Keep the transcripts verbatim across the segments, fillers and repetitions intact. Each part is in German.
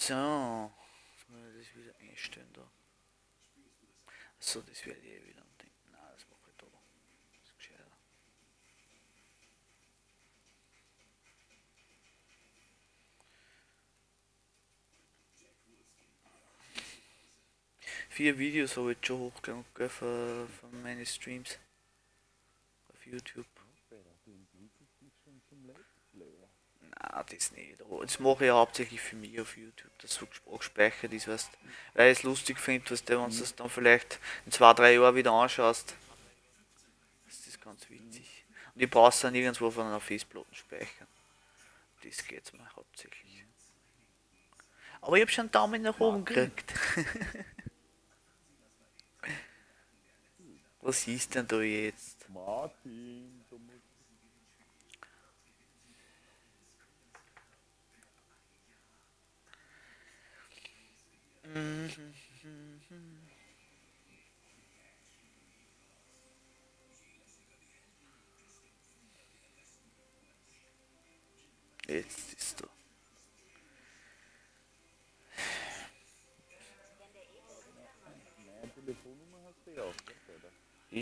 So. Jetzt muss ich das wieder einstellen da. So, das werde ich eh wieder denken. Nein, das mache ich da. Das ist gescheiter. Vier Videos habe ich jetzt schon hochgeladen für, für meine Streams. Auf YouTube. Na, das nicht. Aber das mache ich hauptsächlich für mich auf YouTube, dass so gespeichert ist, weißt, weil ich es lustig finde, was der, wenn du das dann vielleicht in zwei, drei Jahren wieder anschaust. Das ist ganz witzig. Und ich brauche es dann nirgendwo von einer Festplatte speichern. Das geht mir hauptsächlich. Aber ich habe schon einen Daumen nach oben gekriegt. Was ist denn da jetzt? Martin, du musst. Jetzt ist da. Meine Telefonnummer hast du ja auch, oder?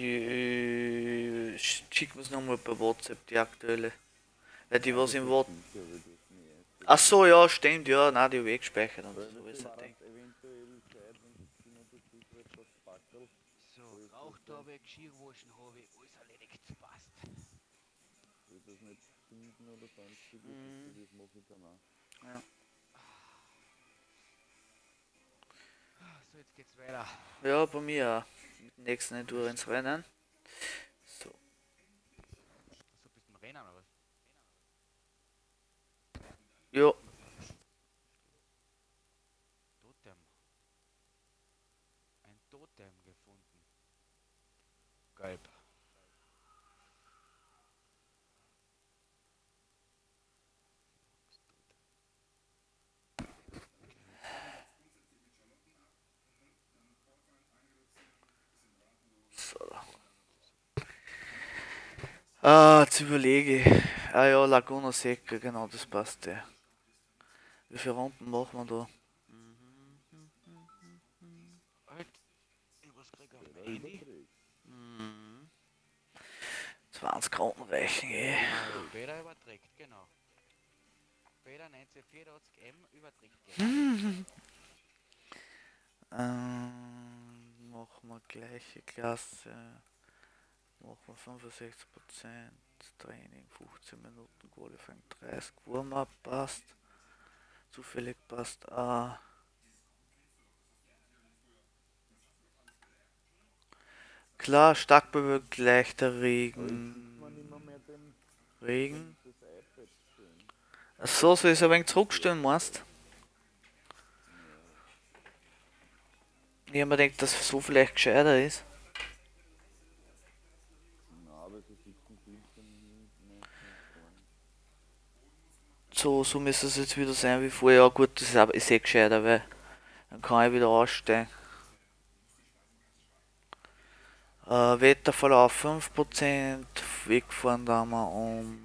Ich schick mir's nochmal per WhatsApp, die aktuelle. Weil die was im WhatsApp. Ach so, ja, stimmt, ja, nein, die habe ich gespeichert und so ist das Ding. So, Raucht habe ich, Geschirr waschen habe ich, alles erledigt, passt. Ich will das nicht finden oder sonstiges, Mhm. das mache ich dann auch. Ja. So, jetzt geht's weiter. Ja, bei mir auch. Mit dem nächsten Enduro ins Rennen. So. So, bist du im Rennen oder was? Ja. Totem. Ein Totem gefunden. Gelb. So. Ah, jetzt überlege ich. Ah ja, Laguna Seca, genau, das passt ja. Wie viele Runden machen wir da? Halt. Ich muss kriegen auf mein Handy. Mhm. zwanzig Runden reichen eh. Also, Peter überträgt, genau. Peter neunzehnhundertvierundachtzig M überträgt, genau. Ähm, machen wir gleiche Klasse. Machen wir fünfundsechzig Prozent Training, fünfzehn Minuten Qualifying, dreißig Warm-up passt. Zufällig passt auch. Klar, stark bewölkt, leichter Regen. Regen. Achso, soll ich es ein wenig zurückstellen, meinst? Ich hab mir gedacht, dass so vielleicht gescheiter ist. So, so müsste es jetzt wieder sein wie vorher. Ja gut, das ist, aber, ist eh gescheiter, weil dann kann ich wieder aussteigen. Äh, Wetterverlauf fünf Prozent, wegfahren da wir um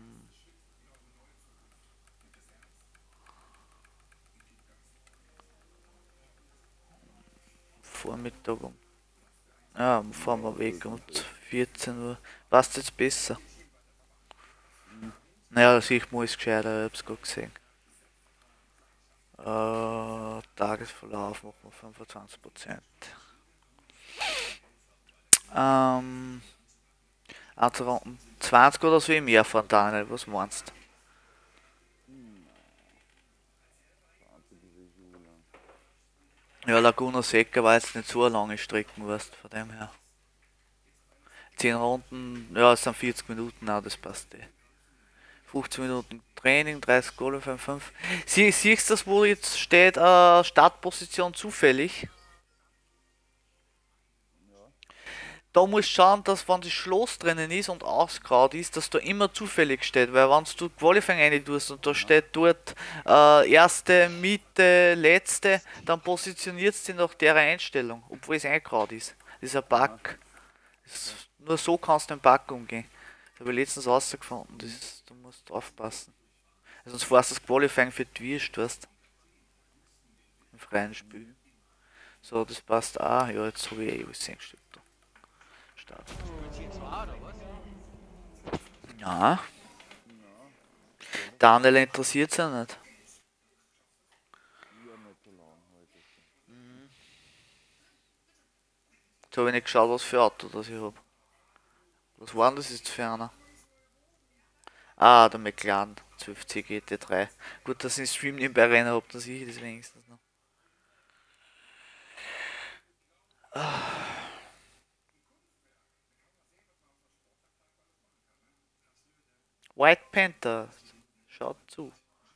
Vormittag um. Ja, fahren wir weg um vierzehn Uhr. Passt jetzt besser? Naja, das ich muss gescheiter, ich hab's gerade gesehen. Äh, Tagesverlauf machen wir fünfundzwanzig Prozent. Ähm, also Runden zwanzig oder so im Jahr fahren, Daniel, was meinst du? Ja, Laguna Seca war jetzt nicht so eine lange Strecken, weißt von dem her. zehn Runden, ja, es sind vierzig Minuten, auch das passt eh. fünfzehn Minuten Training, dreißig Qualifying, fünf. Sie, siehst du das, wo jetzt steht, äh, Startposition zufällig? Da musst du schauen, dass wenn das Schloss drinnen ist und ausgraut ist, dass da immer zufällig steht, weil wenn du Qualifying rein tust und da steht dort äh, erste, Mitte, letzte, dann positioniert es dich nach der Einstellung, obwohl es eingraut ist. Das ist ein Bug. Das, nur so kannst du den Bug umgehen. Das habe ich letztens rausgefunden, das ist, du musst aufpassen. Sonst fährst du das Qualifying für die Wurst, weißt du. freien Spiel. So, das passt auch. Ja, jetzt habe ich eh alles zehn Stück da. Start. Spielt hier zwei oder was? Ja, Na, Daniel interessiert es ja nicht. ja nicht so lang heute. Jetzt habe ich nicht geschaut, was für Auto das ich habe. Was war denn das jetzt für einer? Ah, der McLaren zwölf C G T drei. Gut, dass ich den Stream nebenbei rein habe, dass ich das wenigstens noch. White Panther. Schaut zu.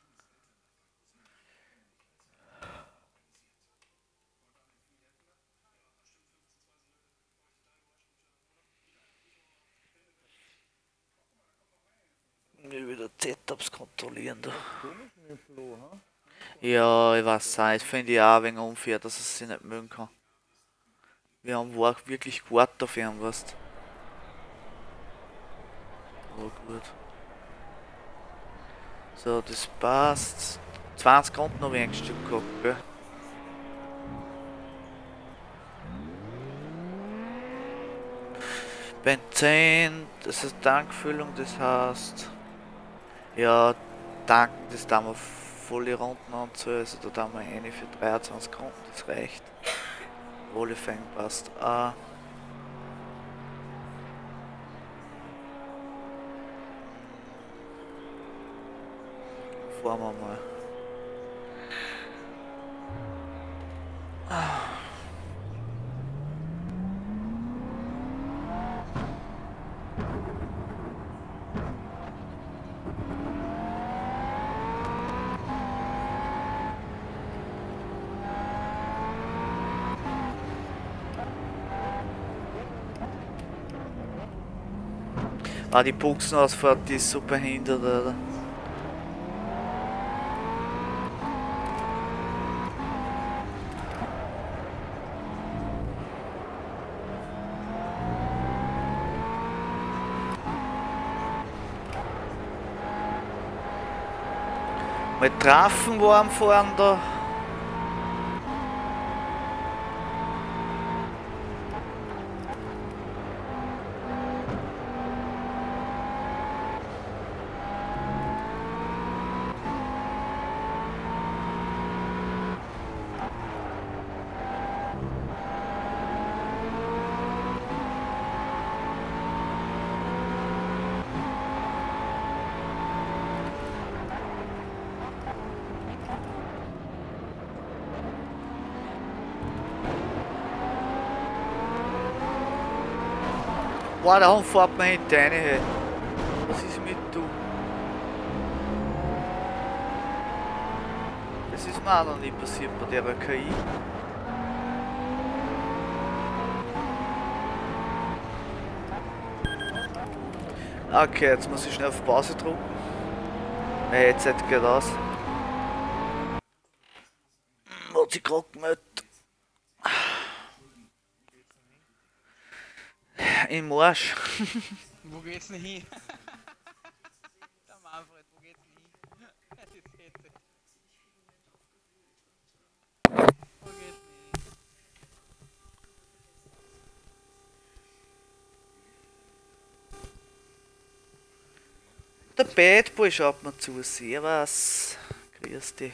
Mir wieder Setups kontrollieren da. Komisch mit dem Flo, ha? Ja, ich weiß auch nicht. Finde ich auch ein wenig unfair, dass es sich nicht mögen kann. Wir haben war wirklich gewartet auf ihn, weißt. Oh gut. So, das passt. zwanzig Runden noch ein Stück gehabt, gell? Benzin, das ist Tankfüllung, das heißt. Ja, tanken, das da wir volle Runden anzahlen, also da haben wir eine für dreiundzwanzig Runden, das reicht. Qualifying passt auch. Fahren wir mal. Ah, die Buchsenausfahrt, die ist so behindert, Alter. Mal Trafen warm fahren da. Boah, der Hund fährt mir hinter rein, hey. Was ist mit du? Das ist mir auch noch nie passiert bei der K I. Okay, jetzt muss ich schnell auf Pause drücken. Mein Headset geht aus. Hat sich gerade gemeldet. Im Marsch. Wo geht's denn hin? Der Manfred, wo geht's denn hin? Das ist jetzt. Wo geht's denn hin? Der Bad Boy schaut mir zu. Servus. Grüß dich.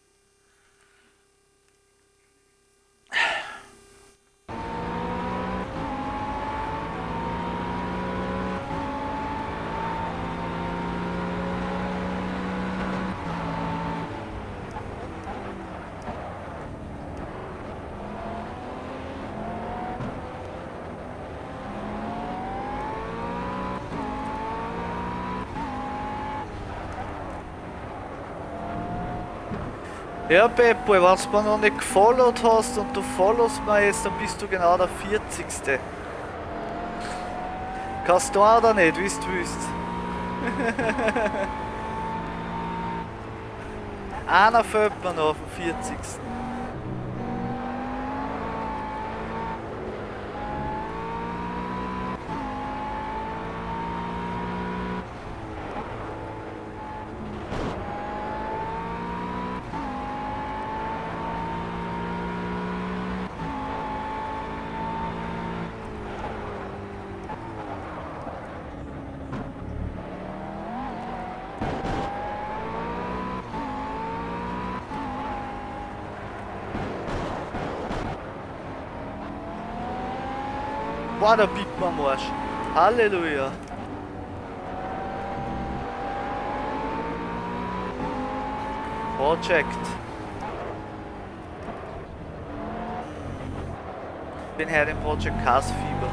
Ja, Beppo, wenn du mir noch nicht gefollowt hast und du followst mir jetzt, dann bist du genau der vierzigste. Kannst du auch oder nicht, wie du willst. Einer fällt mir noch auf den vierzigsten. Boah, der piept mir am Arsch. Halleluja. Project. Ich bin heute im Project Cars Fieber.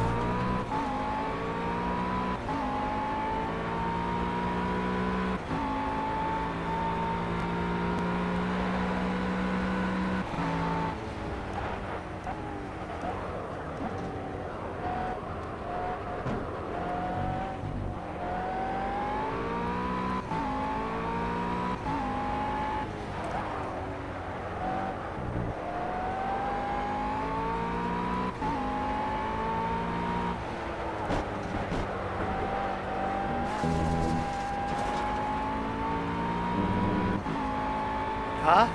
Ha?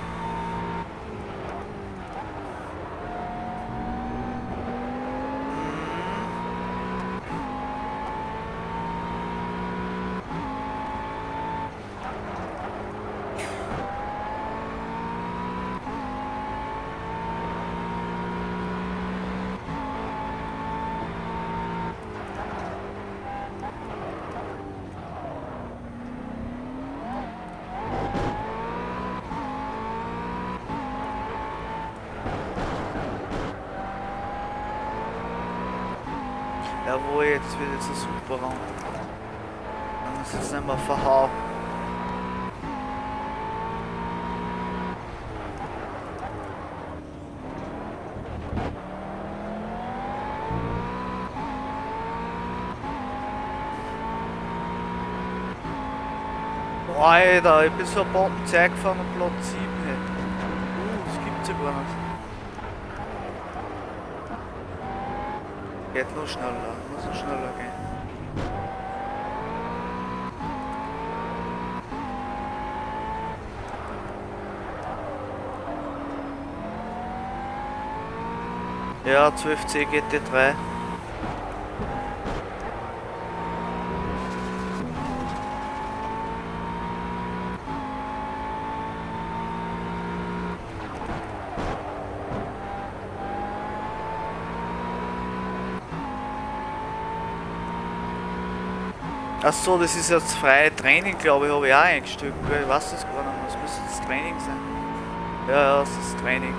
Jawohl, jetzt wird jetzt ein super Raum. Man muss jetzt nicht mehr verhauen. Boah, Alter, ich bin so ein Bombenzeit gefahren und Platz sieben hätte. Uh, das gibt's ja gar nicht. Geht noch schneller, muss noch schneller gehen. Ja, zwölf C G T drei. Achso, das ist jetzt freie Training, glaube ich, habe ich auch eingestellt. Ich weiß das gar nicht mehr. Das müsste das Training sein. Ja, ja, das ist das Training.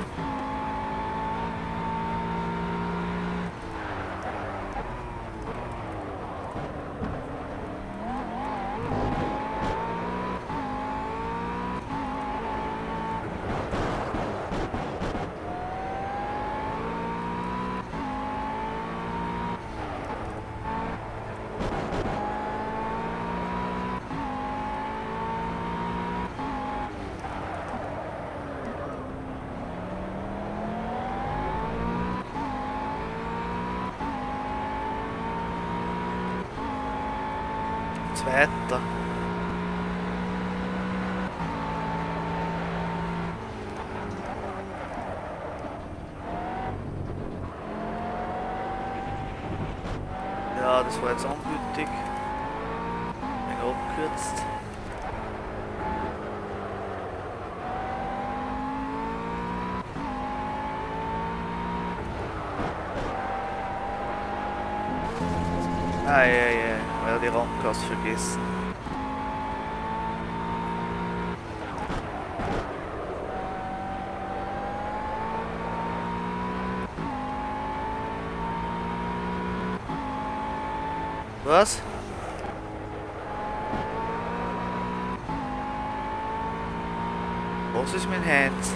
Zweiter. Ja, das war jetzt ungültig. Bin abgekürzt. Eieiei, weil die Raumgas vergessen. Was? Was ist mit Heinz?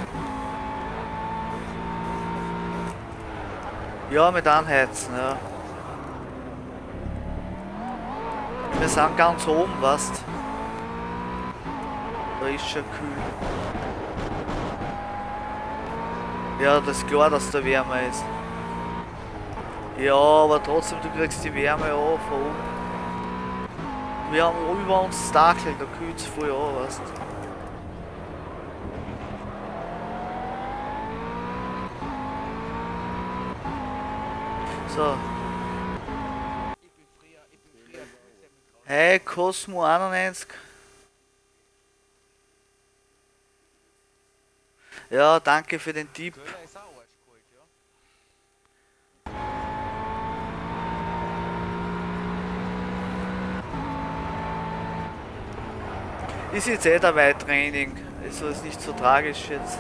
Ja, mit Anheizen, ja. Wir sind ganz oben, weißt. Da ist schon kühl. Ja, das ist klar, dass da wärmer ist. Ja, aber trotzdem, du kriegst die Wärme auch von oben. Wir haben über uns das Dachel, da kühlt es voll an, weißt. So. Hey, Cosmo einundneunzig. Ja, danke für den Tipp. Ist jetzt eh dabei Training, also ist nicht so tragisch jetzt.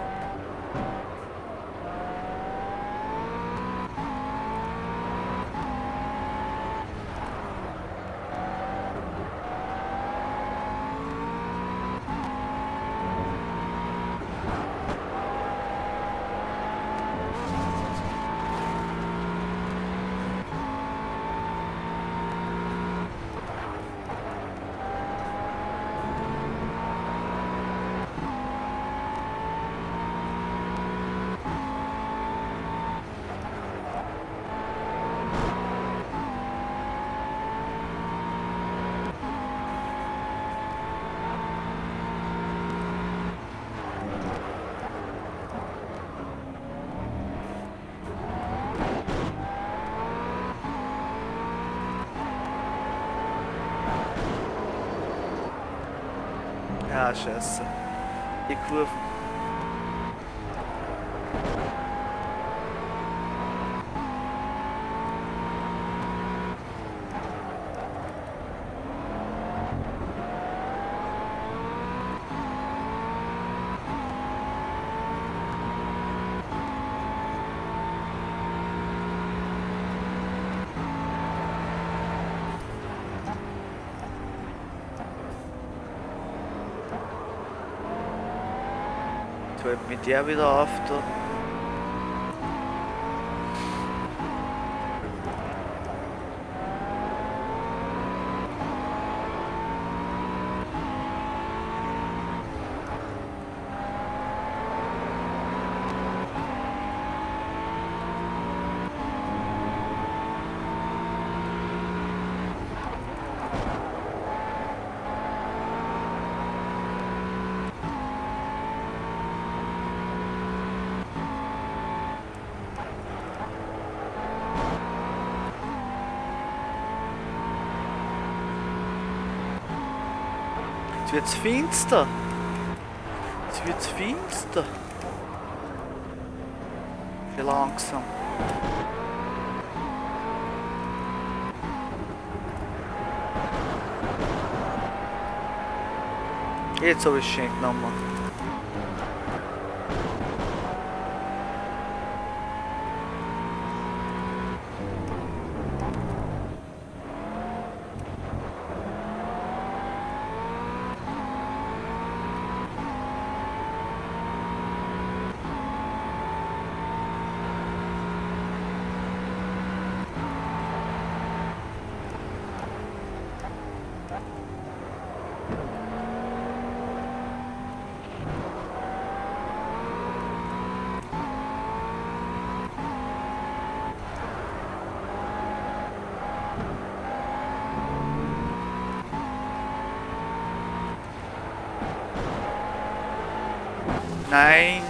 Ja, scheiße. Die Kurven. Jetzt hört mit der wieder auf da. Jetzt wird's finster. Jetzt wird's finster. Viel langsam. Jetzt habe ich es schön genommen. Nein.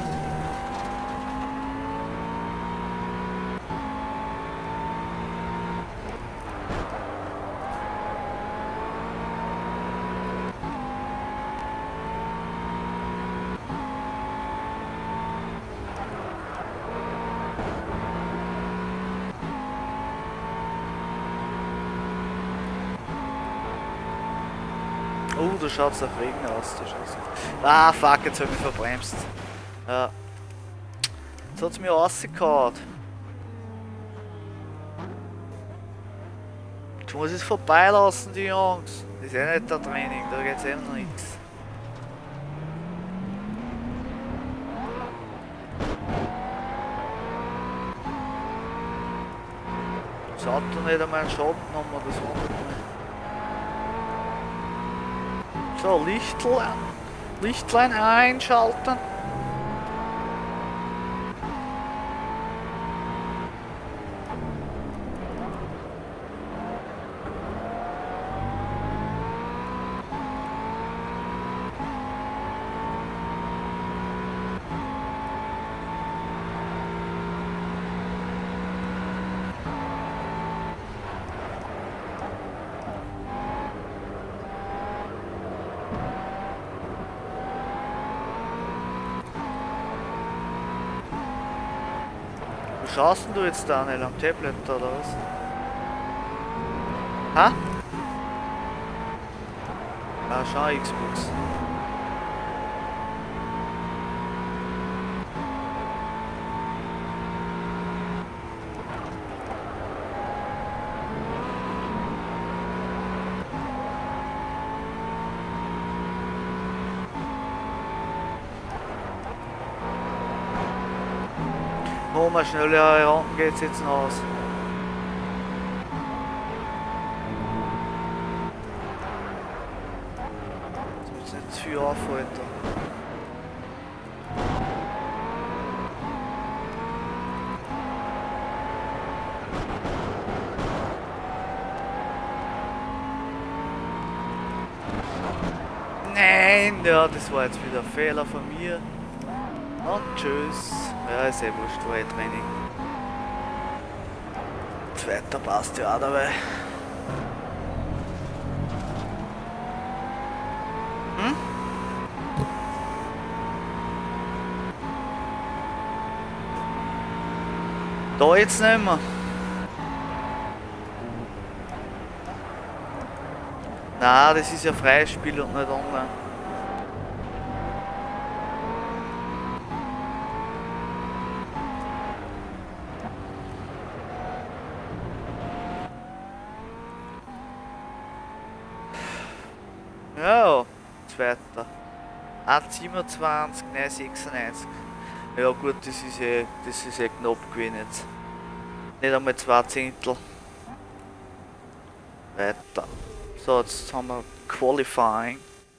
Oh, da schaut es nach Regen aus. Da schaut's nach... Ah, fuck, jetzt habe ich mich verbremst. Ja. Jetzt hat es mich rausgehauen. Jetzt muss ich es vorbeilassen, die Jungs. Das ist eh nicht der Training, da geht es eben noch nichts. Das Auto nicht einmal einen Schaden genommen, das war nicht mehr. So, Lichtlein, Lichtlein einschalten. Wo schaust denn du jetzt, Daniel, am Tablet oder was? Ha? Ah, schon Xbox. Oh, mal schnell, ja, Runden geht's jetzt noch aus. Jetzt müssen wir jetzt viel aufhalten. Nein, ja, das war jetzt wieder ein Fehler von mir. Und tschüss. Ja, ist eh wurscht, war eh Training. Zweiter passt ja auch dabei. Hm? Da jetzt nicht mehr. Nein, das ist ja freies Spiel und nicht online. Ja, zweiter. eins siebenundzwanzig, nein sechsundneunzig. Ja gut, das ist eh, das ist eh knapp gewesen jetzt. Nicht einmal zwei Zehntel. Weiter. So, jetzt haben wir Qualifying.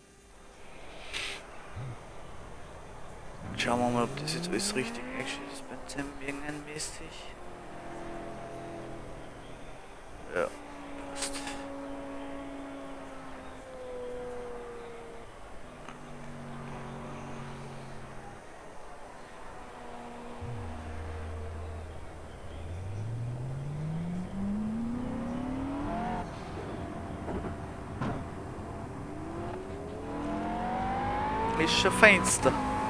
Schauen wir mal, ob das jetzt alles richtig eingestellt ist bei Zembingen mäßig. Ja, passt. Ist schon Fenster.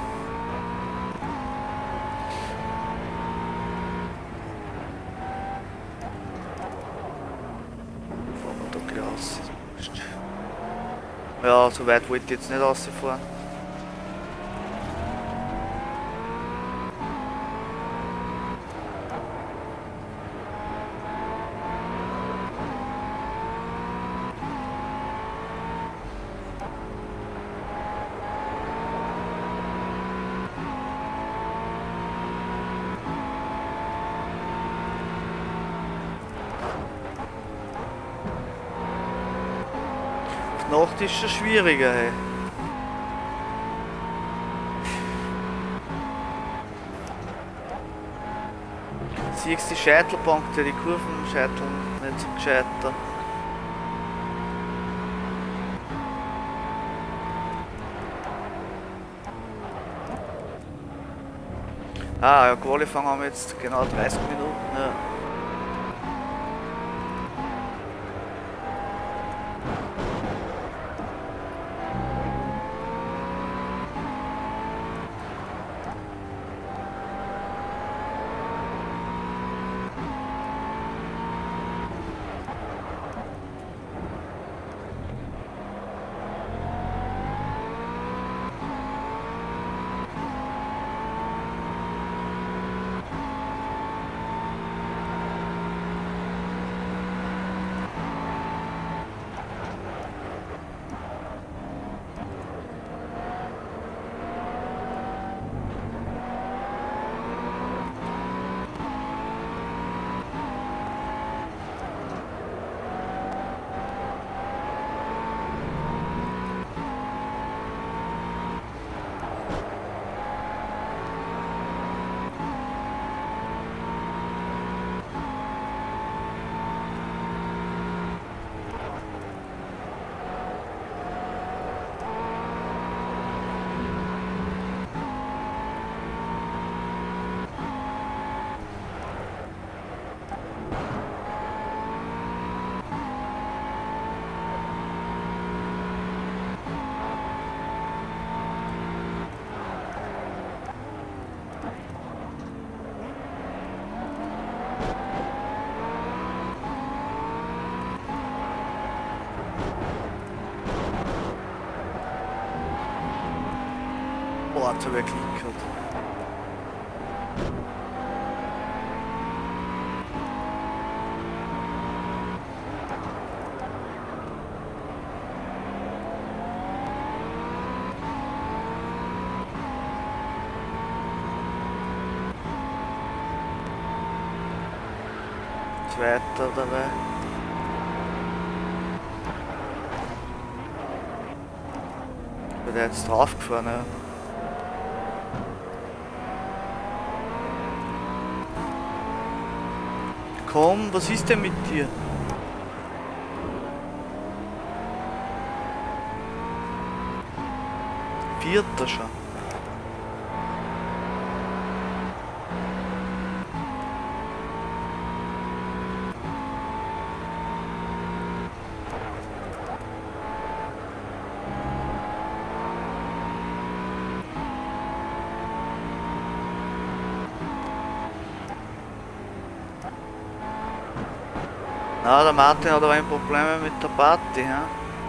Fahren wir da gleich raus. Ja, so weit wollte ich jetzt nicht rausfahren. Nacht ist schon schwieriger, hey. Siehst du die Scheitelpunkte, die Kurven scheiteln nicht so gescheiter. Ah ja, Qualifying haben wir jetzt genau dreißig Minuten. Ja. Boah, jetzt hab ich geklickert. Zweiter dabei. Ich bin jetzt draufgefahren, ja. Komm, was ist denn mit dir? Vierter schon. Na, der Martin hat aber ein Problem mit der Party, ja?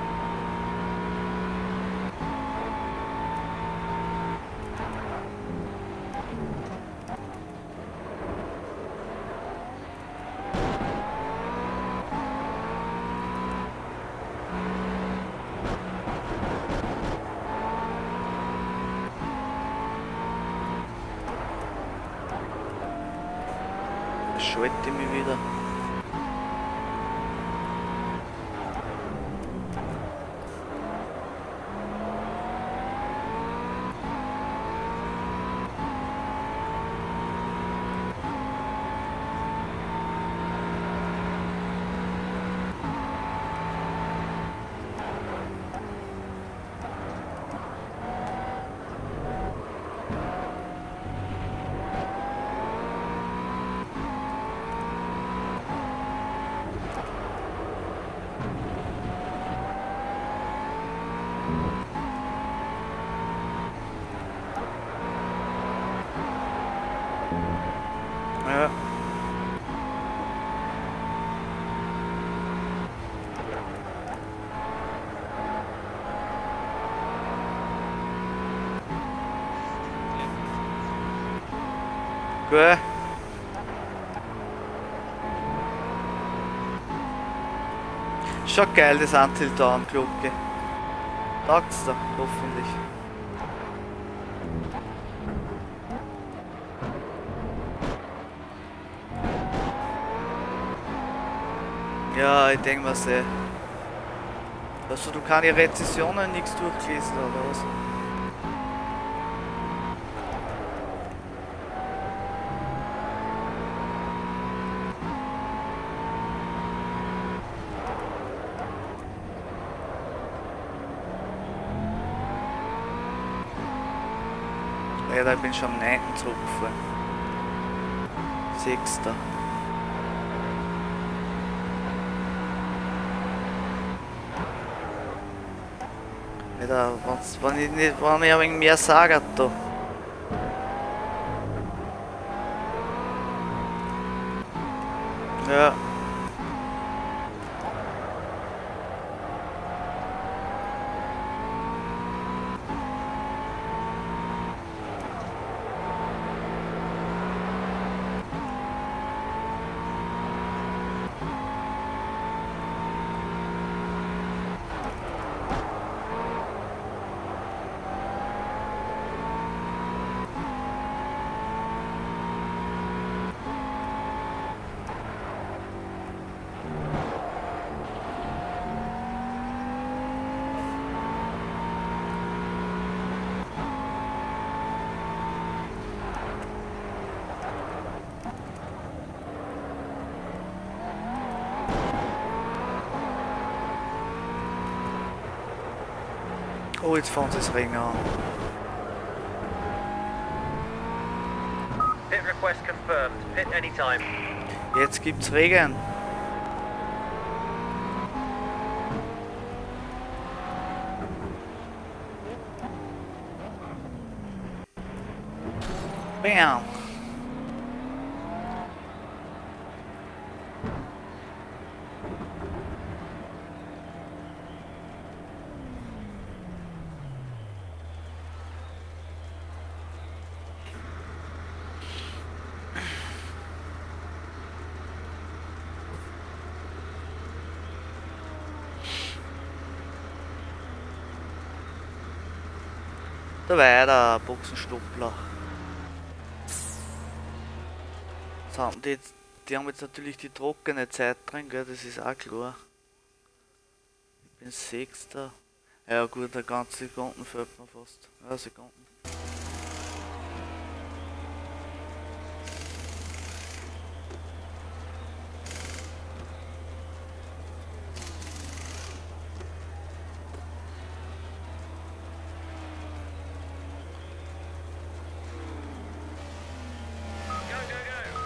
Schalte mich wieder. Ja. Gut. Schon geil, das Until Dawn Glocke. Taugt's da, hoffentlich. Ja, ich denke mal sehr. Also du kannst die Rezessionen nichts durchlesen oder was? Ja, ich bin schon am neunten zurückgefahren. Sechster. Ja, wenn ich nicht, wenn ich ein wenig mehr sage da. Ja. Oh, jetzt fahren sie das Rennen an. Pit request confirmed. Pit anytime. Jetzt gibt's Regen. Bam. Da weiter, Boxenstoppler. Was haben die jetzt? Die haben jetzt natürlich die trockene Zeit drin, gell? Das ist auch klar. Ich bin Sechster. Ja gut, eine ganze Sekunden fällt mir fast. Ja, Sekunden. Go, go, go.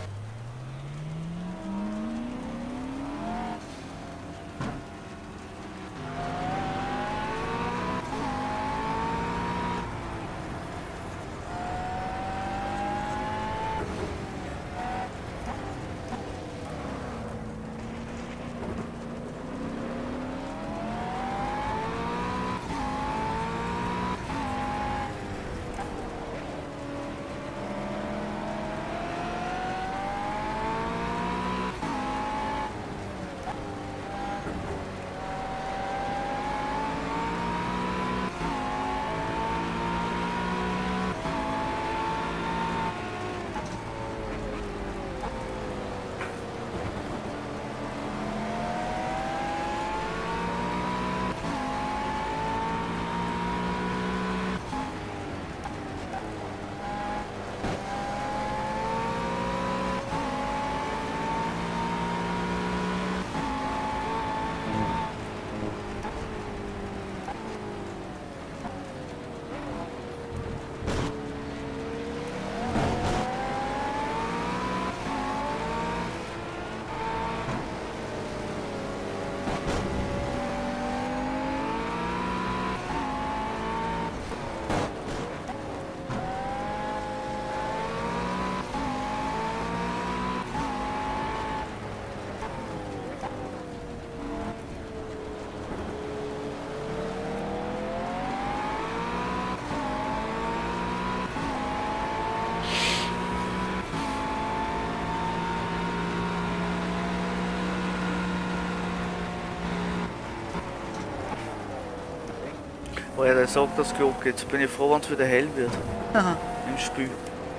Alter, ich sag das Glocke, jetzt bin ich froh, wenn es wieder hell wird. Im Spiel.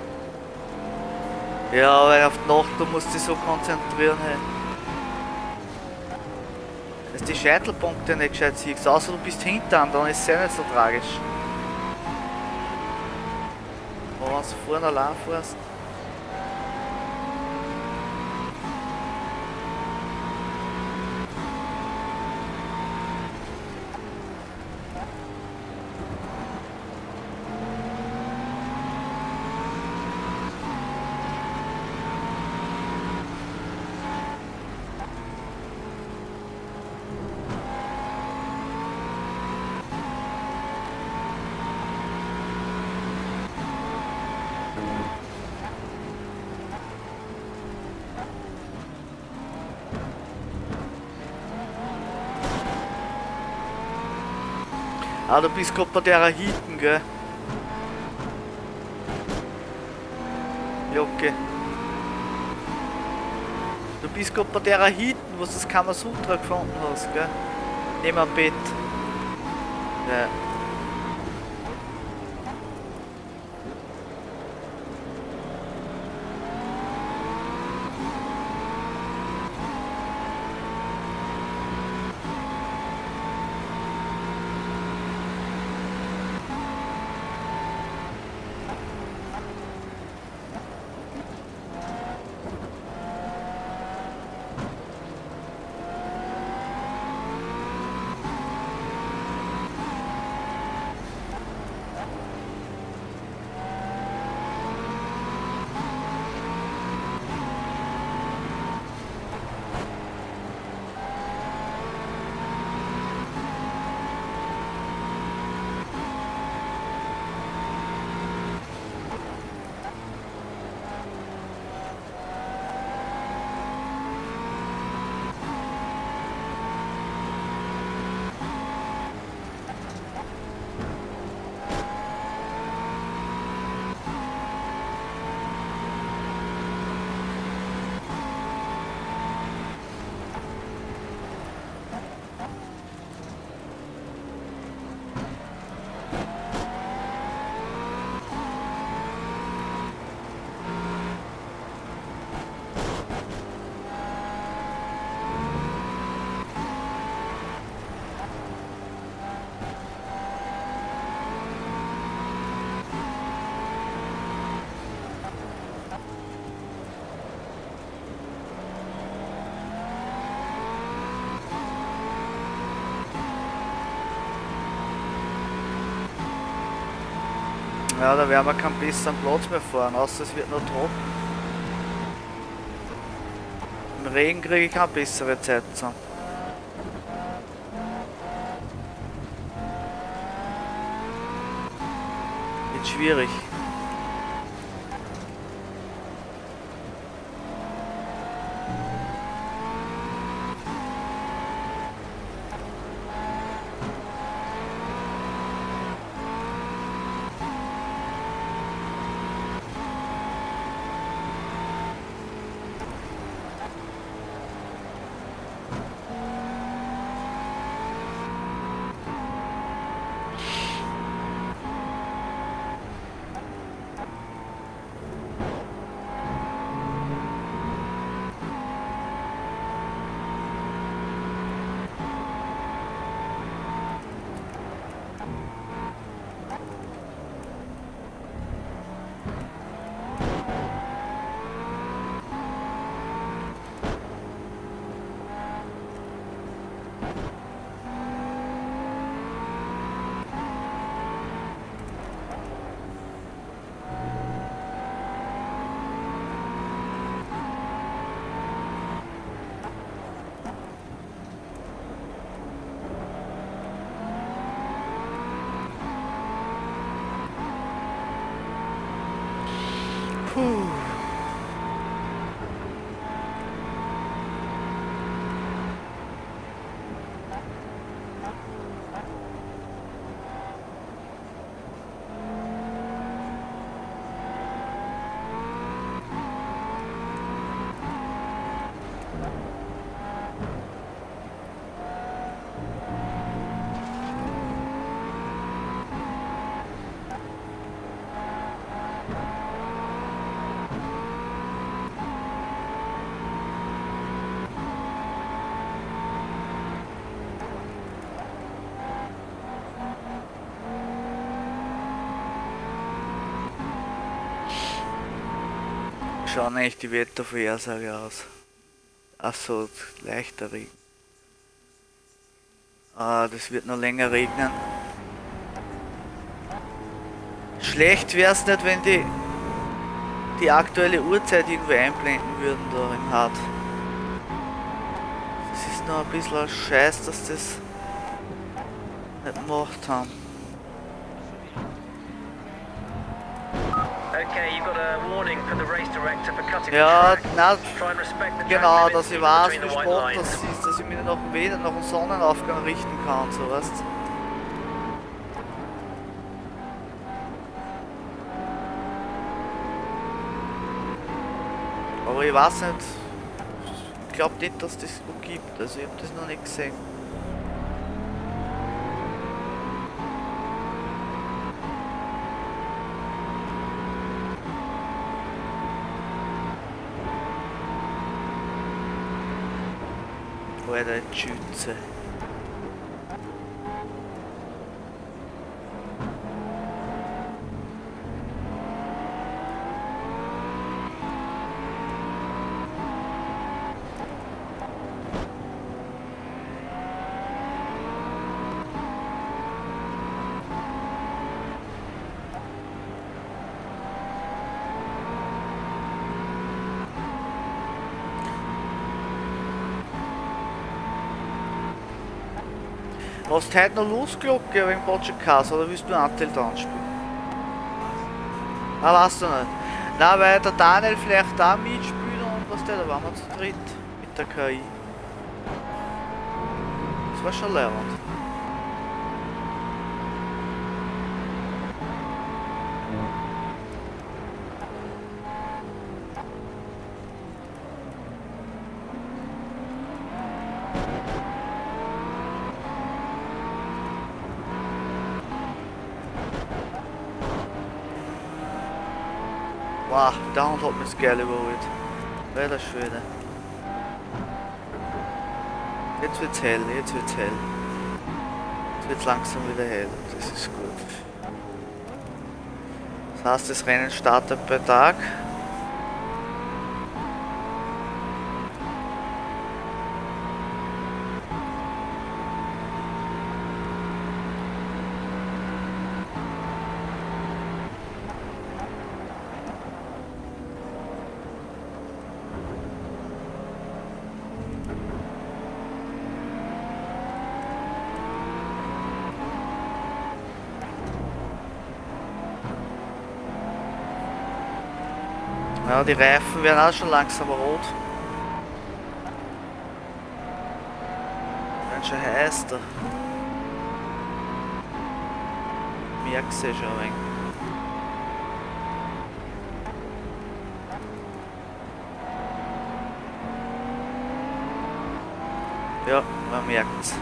Ja, weil auf die Nacht, du musst dich so konzentrieren. Hey. Dass die Scheitelpunkte nicht gescheit siehst, außer du bist hinten, dann ist es ja nicht so tragisch. Aber wenn du vorne allein fährst. Ah, du bist gerade bei der Hiten, gell? Ja, okay. Du bist gerade bei der Hiten, wo du das Kamasutra gefunden hast, gell? Neben dem Bett. Ja. Ja, da werden wir keinen besseren Platz mehr fahren, außer es wird noch trocken. Im Regen kriege ich keine bessere Zeit zusammen. Wird schwierig. Puh. Schauen eigentlich die Wettervorhersage aus. Achso, leichter Regen. Ah, das wird noch länger regnen. Schlecht wäre es nicht, wenn die die aktuelle Uhrzeit irgendwie einblenden würden da im Hard. Das ist noch ein bisschen ein Scheiß, dass das nicht gemacht haben. Okay, you've got a warning from the race director for cutting Ja, the track. na, Try and respect the track genau, limits dass ich weiß, between wie the white Sport lines. das ist, dass ich mich nach dem Wetter, nach dem Sonnenaufgang richten kann, so weißt du. Aber ich weiß nicht, ich glaube nicht, dass das so gibt, also ich habe das noch nicht gesehen. Alter, Schütze. Hast du heute noch Losglocke wegen Podcast oder willst du Untitled anspielen? Ah, weißt du nicht. Nein, weil der Daniel vielleicht da mitspielt und was der, da waren wir zu dritt mit der K I. Das war schon leibend. Wow, der Hund hat mir das geil überholt. Alter Schwede. Jetzt wird's hell, jetzt wird's hell. Jetzt wird's langsam wieder hell. Das ist gut. Das heißt, das Rennen startet bei Tag. Ja, die Reifen werden auch schon langsam rot. Werden schon heiß da. Merkst du schon ein wenig. Ja, man merkt's.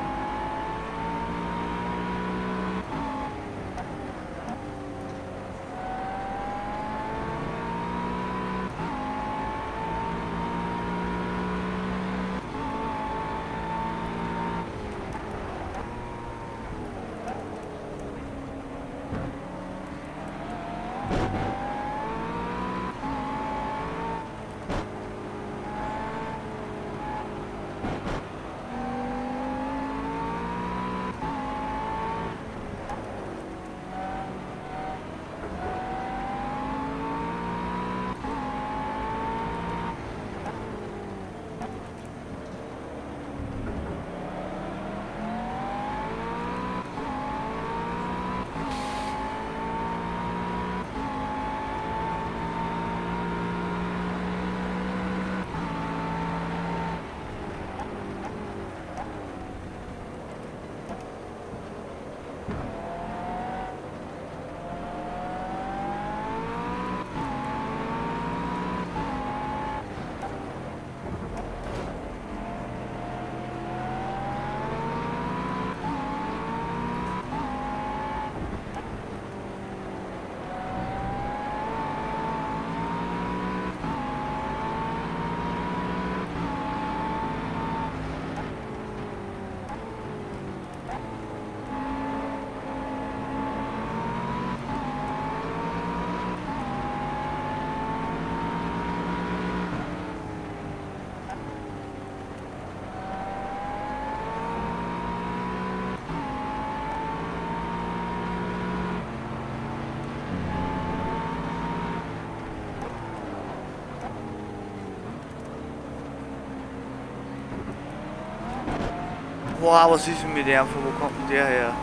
Boah, was ist denn mit dem? Von wo kommt denn der her?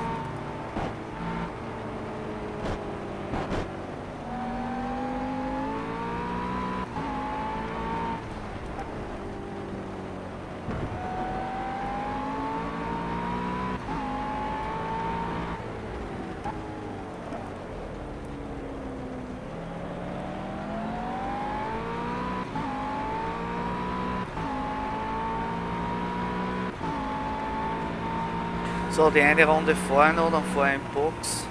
So, die eine Runde fahre ich noch, dann fahre ich in Box.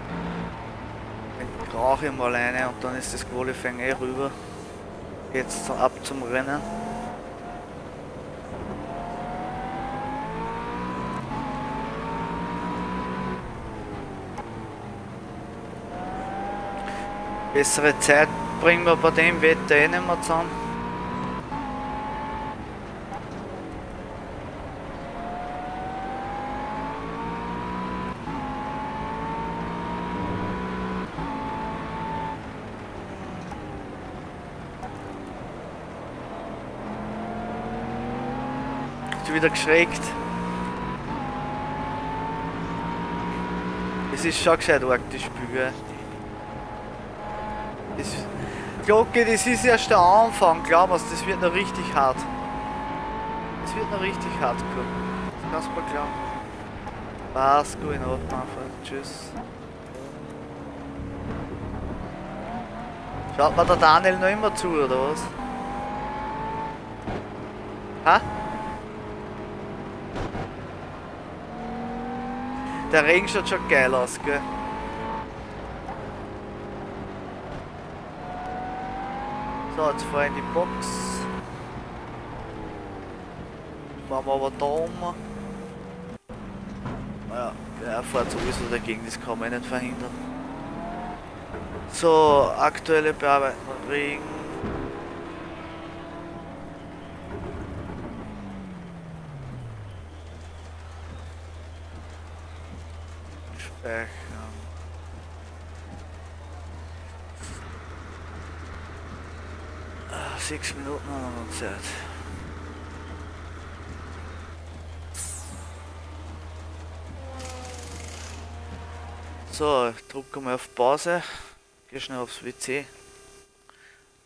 Dann rauche ich mal eine und dann ist das Qualifying eh rüber. Jetzt ab zum Rennen. Bessere Zeit bringen wir bei dem Wetter eh nicht mehr zusammen. Wieder geschreckt. Es ist schon gescheit arg, das Spiel. Das, Glocke, das ist erst der Anfang, glaub mir's, das wird noch richtig hart. Das wird noch richtig hart kommen. Das kannst du mir glauben. Was, gut, in Ordnung, einfach. Tschüss. Schaut mir der Daniel noch immer zu, oder was? Ha? Der Regen schaut schon geil aus, gell? So, jetzt fahren wir in die Box. Fahren wir aber da um. Naja, er fährt sowieso dagegen, das kann man nicht verhindern. So, aktuelle Bearbeitung von Regen. Speichern. Ah, sechs Minuten haben wir noch Zeit. So, ich drücke mal auf Pause, gehe schnell aufs W C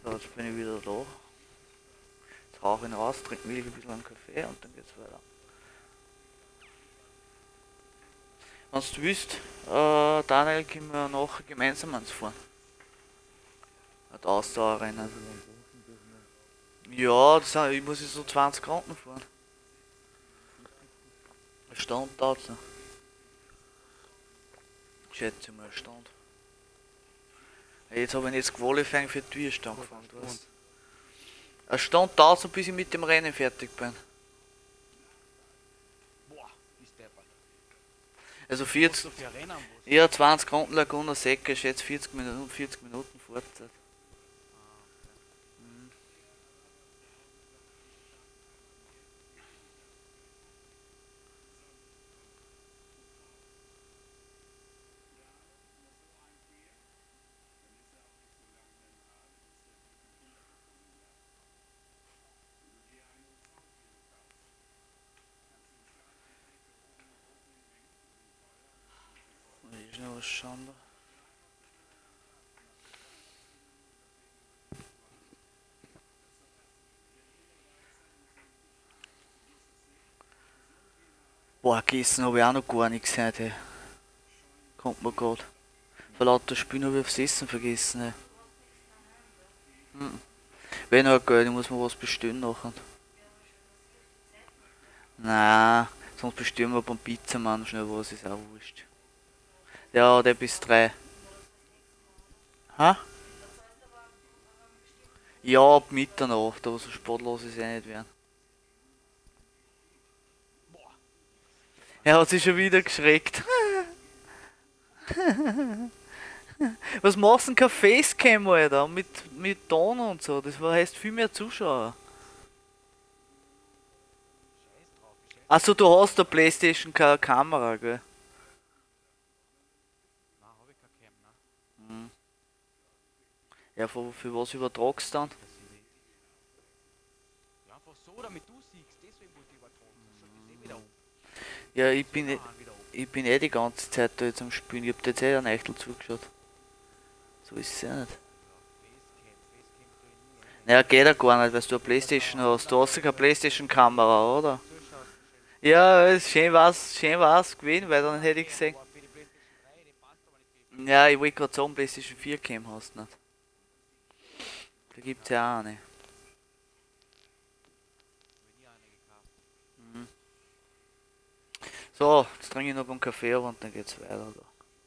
So, jetzt bin ich wieder da. Jetzt rauche ich ihn raus, trinke Milch, ein bisschen einen Kaffee und dann geht's weiter. Wenn du willst, äh, Daniel, können wir nachher gemeinsam ans fahren. Ein Ausdauerrennen. Ja, das sind, ich muss jetzt so zwanzig Runden fahren. Eine Stunde dauert es noch. Ich schätze mal eine Stunde. Jetzt habe ich nicht das Qualifying für die Türstand gefahren. Eine Stunde dauert es, bis ich mit dem Rennen fertig bin. Boah, ist deppert. Also Was vierzig, du für Rennen was? ja zwanzig Runden Laguna Seca, ich schätze vierzig Minuten, vierzig Minuten Fahrzeit. Mhm. Ich noch was schauen da. Boah, gegessen habe ich auch noch gar nichts heute. Hey. Kommt mir grad. Vor lauter Spielen habe ich aufs Essen vergessen. Hey. Hm. Wenn noch Geld, ich muss mir was bestellen nachher. Na, sonst bestellen wir beim Pizzamann schnell was, ist auch wurscht. Ja, der bis drei. Ha? Ja, ab Mitternacht, aber so sportlos ist eh nicht werden. Er hat sich schon wieder geschreckt. Was machst du denn kein Facecam, Alter? Mit, mit Ton und so, das war, heißt viel mehr Zuschauer. Achso, du hast der Playstation keine Kamera, gell? Nein, hab ich keine Cam, ne? Mhm. Ja, für, für was übertragst du dann? Ja, einfach so, damit du siehst, deswegen wollte ich übertragen. Das schaut das eh wieder um. Ja, ich bin, eh- Ah, wieder um. ich bin eh die ganze Zeit da jetzt am Spielen. Ich hab dir jetzt eh einen Eichel zugeschaut. So ist es ja nicht. Facecam, Facecam tue ich nie ein. Naja, geht ja gar nicht, weil du eine Playstation hast. Du hast ja keine Playstation-Kamera, oder? Zuschaust du schön. Ja, ist schön war's, schön war's gewesen, weil dann hätte ich gesehen. Aber für die PlayStation drei, die passt aber nicht für die Ja, ich wollte gerade sagen, PlayStation vier Cam hast du nicht. Da gibt's ja auch eine. Hab ich nie eine gekauft. Mhm. So, jetzt trinke ich noch einen Kaffee und dann geht's weiter. Da.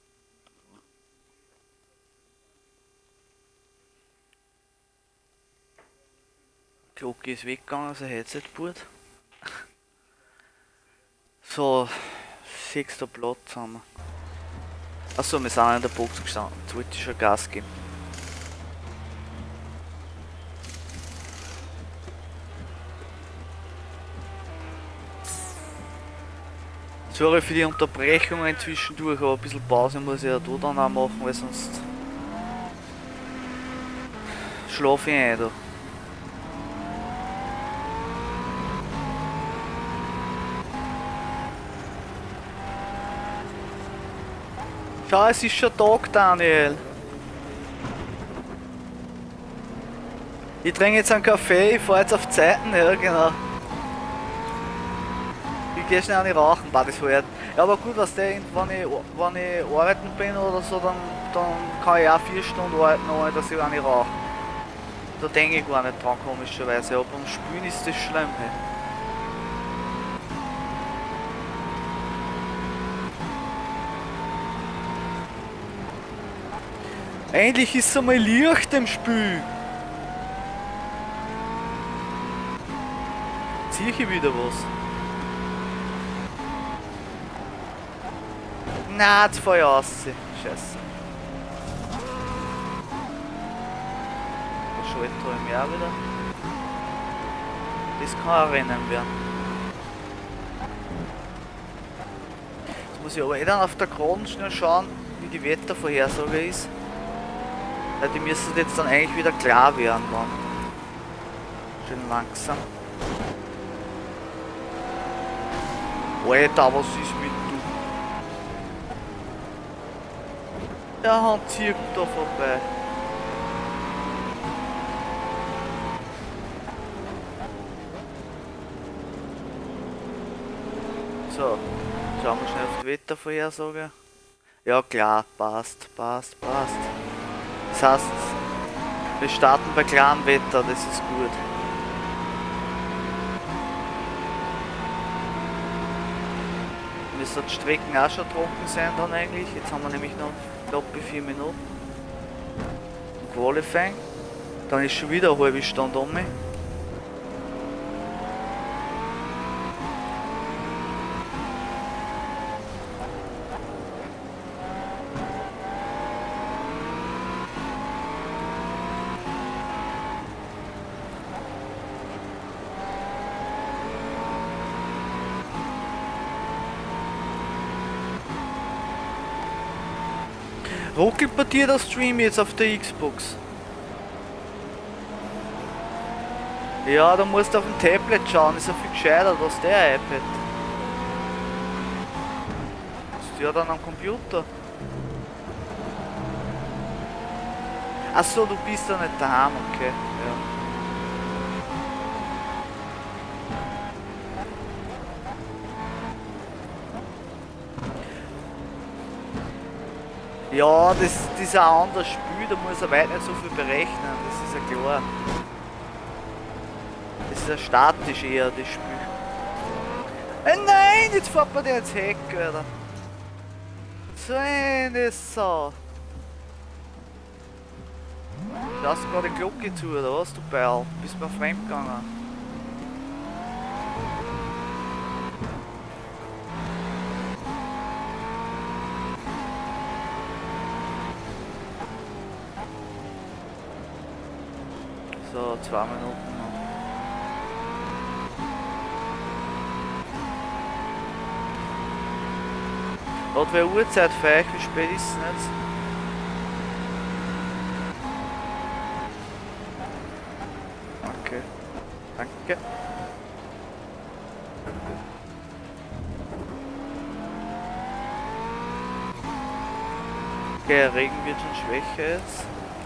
Die Glocke ist weggegangen, also Headset gut. So, sechster Platz haben wir. Achso, wir sind in der Box gestanden. Jetzt wollte ich schon Gas geben. Sorry für die Unterbrechungen zwischendurch, aber ein bisschen Pause muss ich ja da dann auch machen, weil sonst schlafe ich ein da. Schau, es ist schon Tag, Daniel. Ich trinke jetzt einen Kaffee, ich fahre jetzt auf Zeiten, ja genau. Ich gehe schnell nicht rauchen, war das halt. Ja, aber gut, was der, wenn ich, wenn ich arbeiten bin oder so, dann, dann kann ich auch vier Stunden arbeiten, ohne dass ich auch nicht rauche. Da denke ich gar nicht dran, komischerweise. Aber beim Spülen ist das schlimm. Hey. Endlich ist es einmal Licht im Spiel. Zieh ich wieder was? Na, jetzt fahr ich raus. Scheiße. Der Schalter im Jahr wieder. Das kann ein Rennen werden. Jetzt muss ich aber eh dann auf der Geraden schnell schauen, wie die Wettervorhersage ist. Ja, die müssen jetzt dann eigentlich wieder klar werden. Dann. Schön langsam. Alter, was ist mit du? Der Hand zirkt da vorbei. So, schauen wir schnell auf die Wettervorhersage. Ja klar, passt, passt, passt. Das heißt, wir starten bei klarem Wetter, das ist gut. Müssen die Strecken auch schon trocken sein dann eigentlich. Jetzt haben wir nämlich noch knappe vier Minuten. Qualifying. Dann ist schon wieder eine halbe Stunde um. Ruckelt bei dir der Stream jetzt auf der Xbox? Ja, da musst du auf dem Tablet schauen, ist ja viel gescheiter als der iPad. Ist ja dann am Computer. Achso, du bist ja nicht daheim, okay. Ja. Ja, das, das ist ein anderes Spiel, da muss er weit nicht so viel berechnen, das ist ja klar. Das ist ja statisch eher, das Spiel. Äh, nein, jetzt fährt man dir ins Heck, Alter. So eine Sau. Du hast gerade die Glocke zu, oder was, du Beil? Bist mir fremd gegangen. So, zwei Minuten noch. Hat wer Uhrzeit für euch? Wie spät ist es jetzt? Okay. Danke. Okay, der Regen wird schon schwächer jetzt.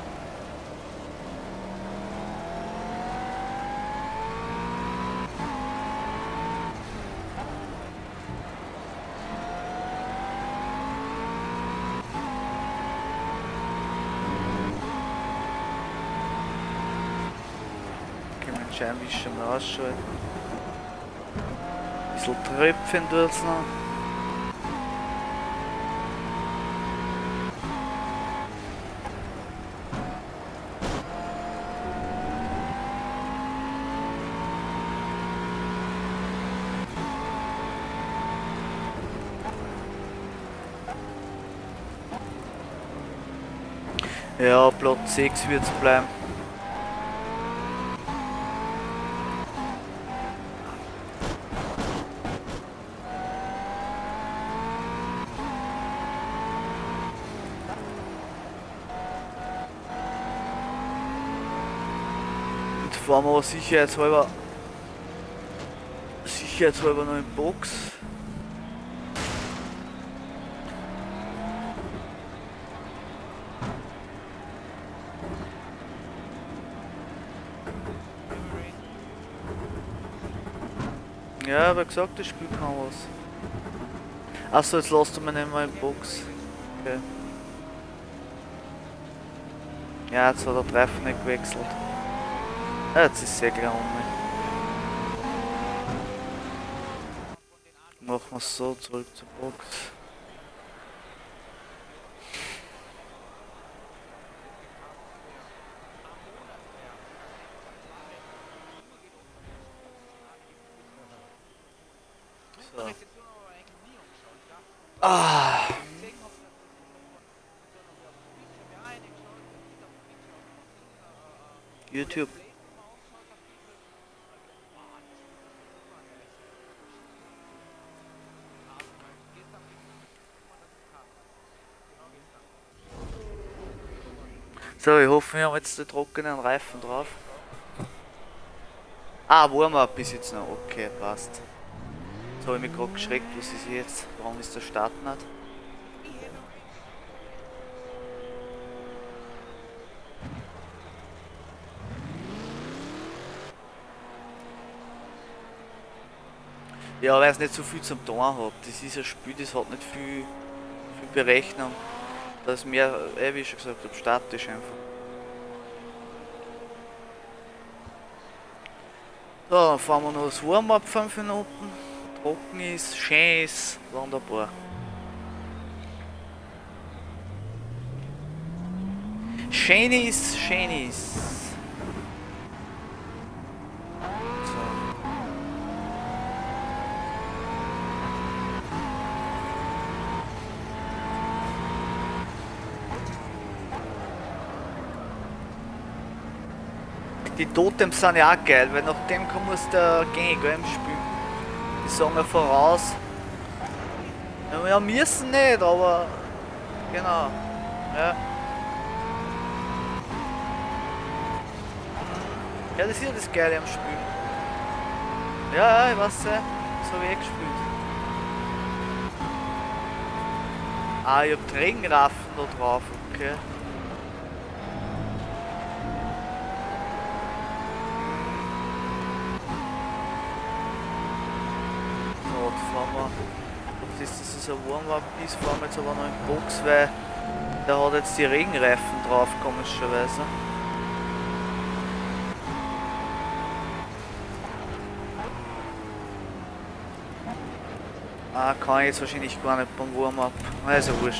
Scheinwischer mal ausschalten. Ein bisschen Tröpfchen tut's noch. Ja, Platz sechs wird's bleiben. Fahren wir sicherheitshalber sicherheitshalber noch in Box. Ja, aber gesagt, das Spiel kann was. Achso, jetzt lasst du mich nicht mal in Box. Okay. Ja, jetzt hat der Treffer nicht gewechselt. Ja, jetzt ist sehr klar um. Machen wir es so, zurück zur Box. So. Ah. YouTube. So, ich hoffe, wir haben jetzt die trockenen Reifen drauf. Ah, Warm-up ist jetzt noch. Okay, passt. Jetzt habe ich mich gerade geschreckt, was ist jetzt? Warum ist der Start nicht? Ja, weil es nicht so viel zum Tun hat. Das ist ein Spiel, das hat nicht viel, viel Berechnung. Das ist mehr, eh, wie ich schon gesagt habe, statisch einfach. So, dann fahren wir noch das Warm-up fünf Minuten. Trocken ist, schön ist, wunderbar. Schön ist, schön ist. So. Die Totems sind ja auch geil, weil nach dem kann man es da gehen, gell, im Spiel. Die sagen ja voraus. Ja, wir müssen nicht, aber genau. Ja. Ja, das ist ja das Geile am Spiel. Ja, ja, ich weiß ja, das habe ich eh gespielt. Ah, ich hab Regenraffen da drauf, okay. So, jetzt fahren wir. Das ist, das ist ein Warm-up ist, fahren wir jetzt aber noch im Box, weil der hat jetzt die Regenreifen drauf, komischerweise. Ah, kann ich jetzt wahrscheinlich gar nicht beim Warm-up. Also wurscht.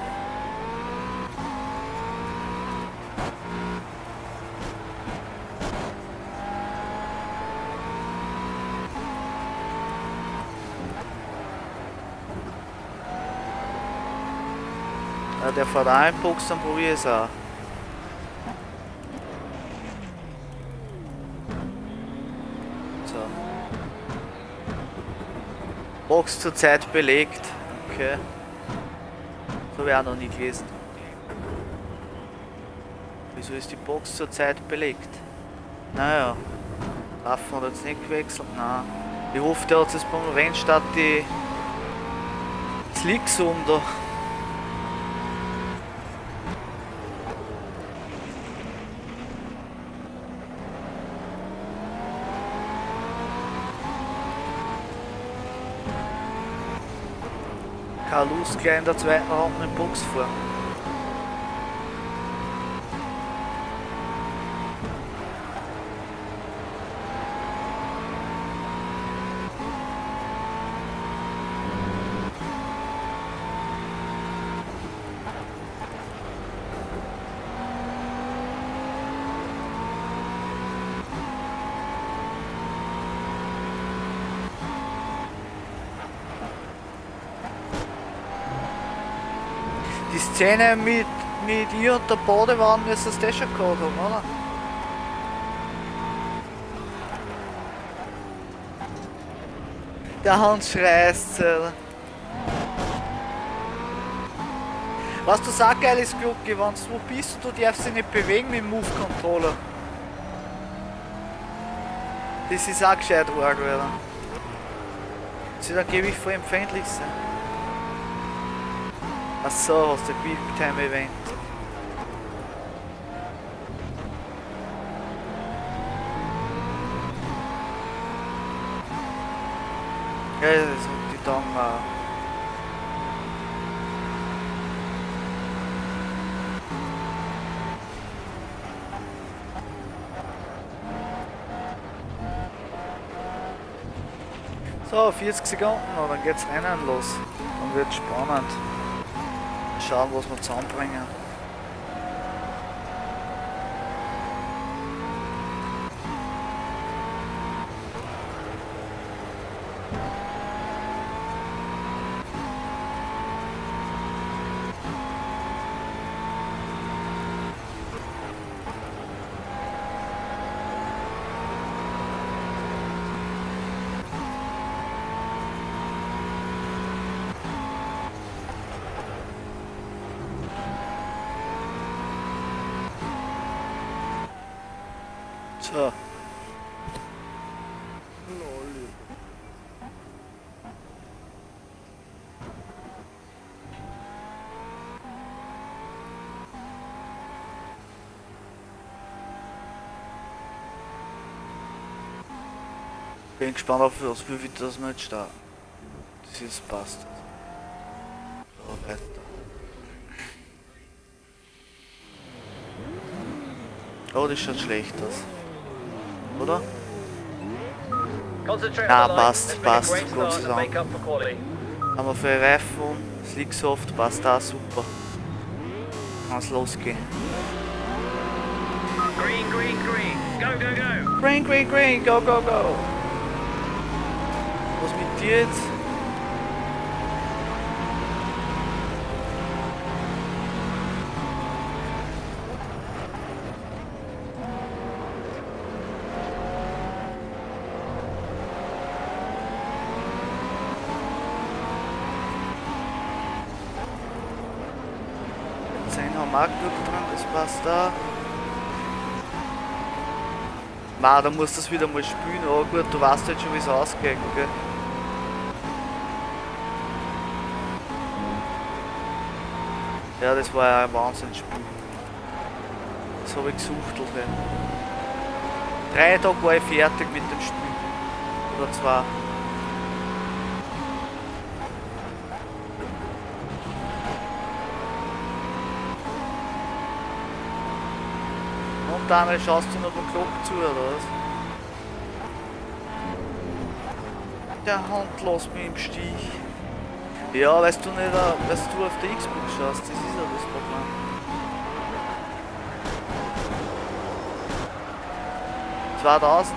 Ja, der fährt auch in Box, dann probiere ich es auch. So. Box zurzeit belegt. Okay. Das habe ich auch noch nie gelesen. Wieso ist die Box zurzeit belegt? Naja. Raffen hat jetzt nicht gewechselt. Nein. Ich hoffe, der hat jetzt beim Rennstart die Slicks um da. Carlos gleich in der zweiten Runde in Box fahren. Die Szene mit, mit ihr und der Badewanne müssen es das schon gehabt haben, oder? Der Hans schreist, Alter. Was du sagst, geil ist, Glucki, wenn du wo bist, du darfst dich nicht bewegen mit dem Move-Controller. Das ist auch gescheit arg, Alter. Sie dann gebe ich voll empfindlich sein. Achso, hast du ein Quick-Time-Event. Ja, das ist die Dame auch. So, vierzig Sekunden noch, dann geht's Rennen los. Dann wird's spannend. Schauen, was wir zusammenbringen. So. Bin gespannt auf das, wie weit das nicht steht. Das jetzt passt. So, weiter. Oh, das schaut schlecht aus. Oder? Concentrate Ah, on the line. passt, Let's make a passt, great Gott start sei and Dank. make up for quality. Haben wir für Reifen, Slicksoft, passt da super. Kann es losgehen. Green, green, green. Go, go, go. Green, green, green, go, go, go! Was mit dir jetzt? zehn haben wir auch Glück dran, das passt da. Ma, da musst du das wieder mal spielen, aber gut, du weißt jetzt schon, wie es ausgeht, gell? Ja, das war ja ein Wahnsinnsspiel. Das habe ich gesuchtelt. Ey. Drei Tage war ich fertig mit dem Spiel. Oder zwei. Und dann schaust du noch den Glock zu, oder was? Der Hund lässt mich im Stich. Ja, weißt du nicht, weißt du auf der Xbox schaust, das ist ja das Problem. zweitausend.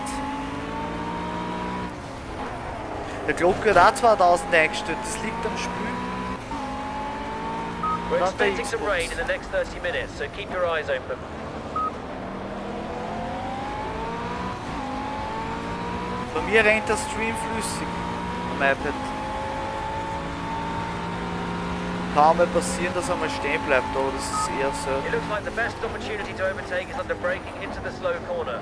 Der Glock wird auch zweitausend eingestellt, das liegt am Spiel. We're Not the expecting some Xbox. rain in the next thirty minutes, so keep your eyes open. Bei mir rennt der Stream flüssig am iPad. Kann mal passieren, dass er mal stehen bleibt, aber das ist eher It selten. looks like the best opportunity to overtake is under braking into the slow corner.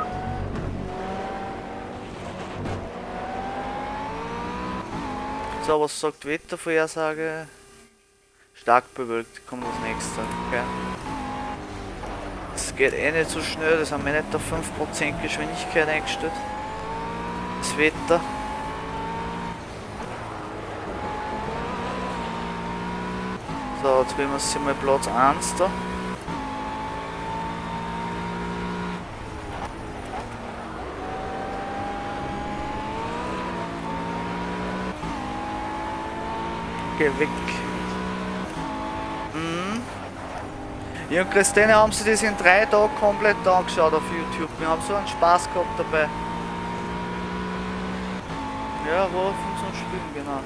So, was sagt Wettervorhersage? Stark bewölkt, kommt das nächste. Okay. Es geht eh nicht so schnell, das haben wir nicht auf fünf Prozent Geschwindigkeit eingestellt. Das Wetter. So, jetzt wählen wir uns mal Platz eins da. Geh weg. Mhm. Ja, und Christine haben sie das in drei Tagen komplett angeschaut auf YouTube. Wir haben so einen Spaß gehabt dabei. Ja, war von so einem Spielen, genau.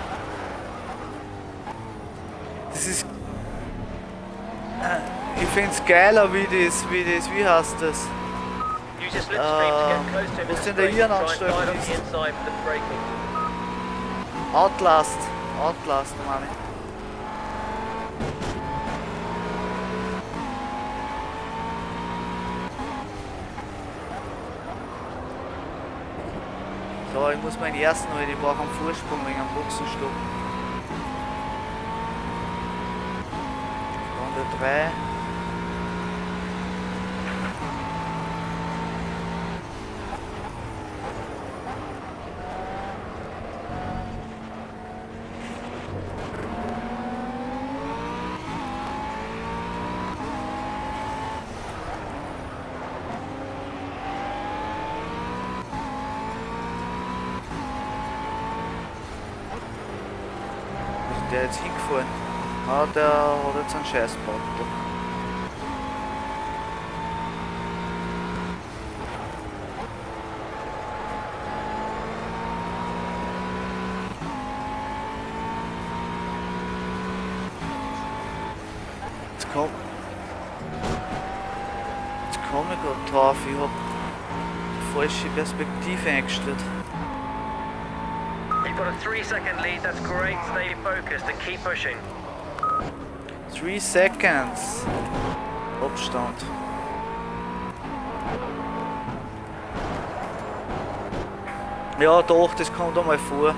Das ist. Äh, ich find's geiler wie das, wie das, wie heißt das? Use your slipstream to get Ähm, close to him was in sind the da sprint. hier Try and Anstellungen slide on ist? the inside with the braking. Outlast. Outlast, meine ich. So, ich muss meinen ersten holen, ich brauche einen Vorsprung wegen einem Boxenstock. Runde drei. Der jetzt hingefahren. Ah, der hat jetzt einen Scheiß gebaut. Jetzt komm. Jetzt komme ich gerade drauf. Ich hab die falsche Perspektive eingestellt. You've got a three second lead, that's great. Stay focused and keep pushing. Three seconds. Abstand. Ja, doch, das kommt einmal vor.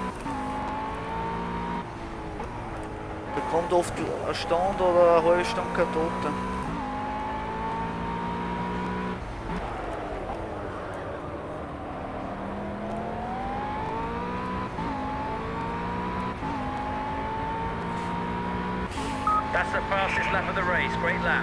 Da kommt oft eine Stunde oder eine halbe Stunde kein Tote. That's the fastest lap of the race. Great lap.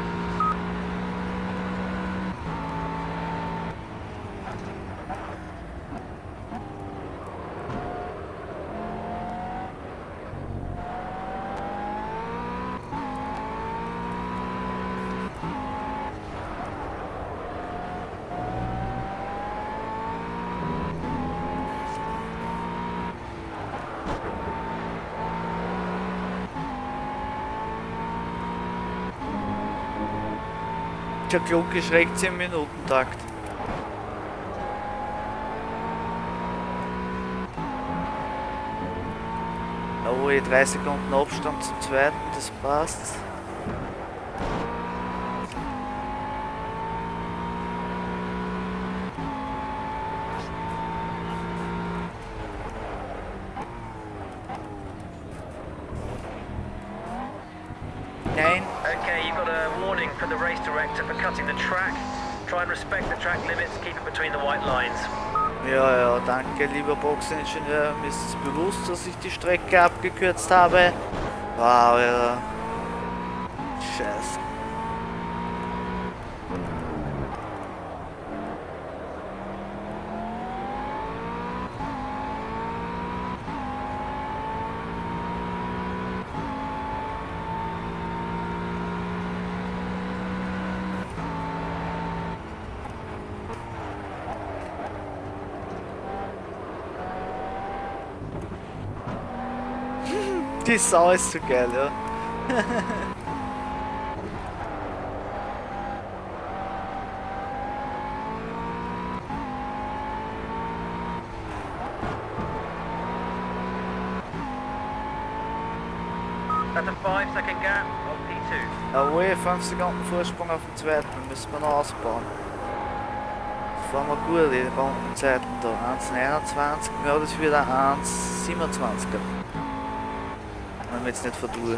Der Glocke schreckt sie im Minutentakt. Oh, drei Sekunden Abstand zum zweiten, das passt. Nein. Okay, you've got a warning from the race director for cutting the track. Try and respect the track limits, keep it between the white lines. Ja, ja, danke, lieber Boxeningenieur. Mir ist es bewusst, dass ich die Strecke abgekürzt habe. Wow, ja. Scheiße. Die Sau ist so geil, ja. That's a five second gap on P two. Jawohl, fünf Sekunden Vorsprung auf den zweiten, müssen wir noch ausbauen. Das fahren wir gut, die Rundenzeiten da. eins neunundzwanzig, ja, das wird ein eins siebenundzwanziger. Wenn wir jetzt nicht verdue.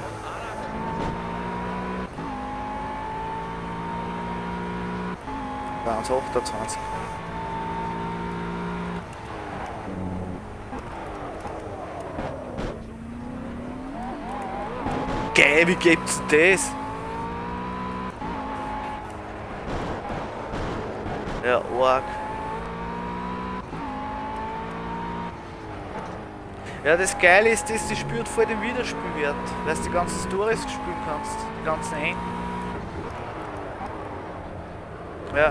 eins achtundzwanzig. Geil, wie gibt's das? Ja, arg. Ja, das Geile ist, dass die spürt voll den Wiederspielwert, weil du die ganzen Stories spielen kannst, die ganzen Enden. Ja.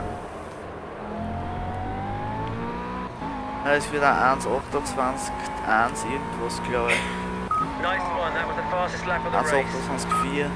Ja, es wird ein eins achtundzwanzig, eins irgendwas, glaube ich. Nice one, that was the fastest lap of the eins race. achtundzwanzig, vier.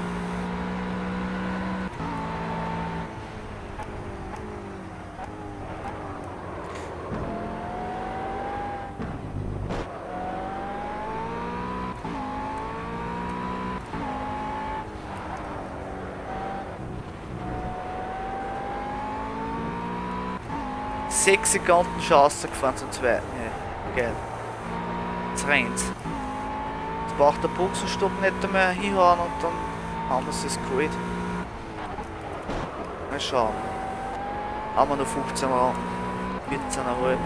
sechs Sekunden Chance gefahren zum zweiten. Ja, geil. Jetzt rennt's. Jetzt braucht der Boxenstopp nicht mehr hinhauen und dann haben wir es geholt. Mal schauen. Haben wir noch fünfzehn Runden. vierzehn Komma fünf.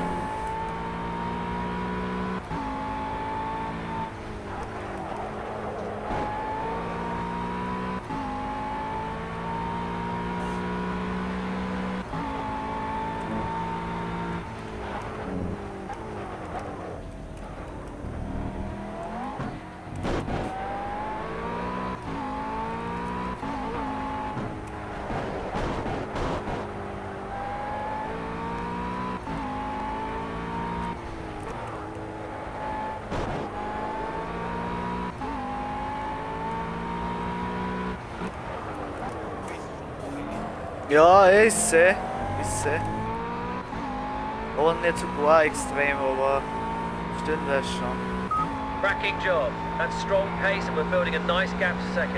Ja, ich sehe. Ich sehe. Aber nicht so gar extrem, aber stimmt das schon. Cracking job. That's strong pace and we're building a nice gap to second.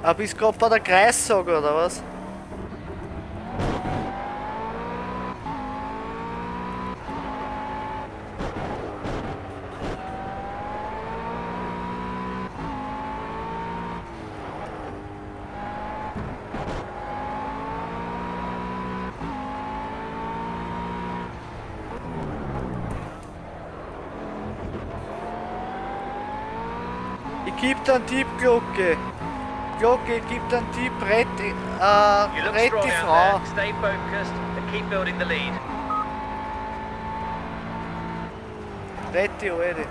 Aber ist gerade bei der Kreissage oder was? Ich geb dann Tipp, Glocke. Glocke, gib dann Tipp, rette, äh, You look rette strong die out Frau. there. Stay focused and keep building the lead. Rette die Alte.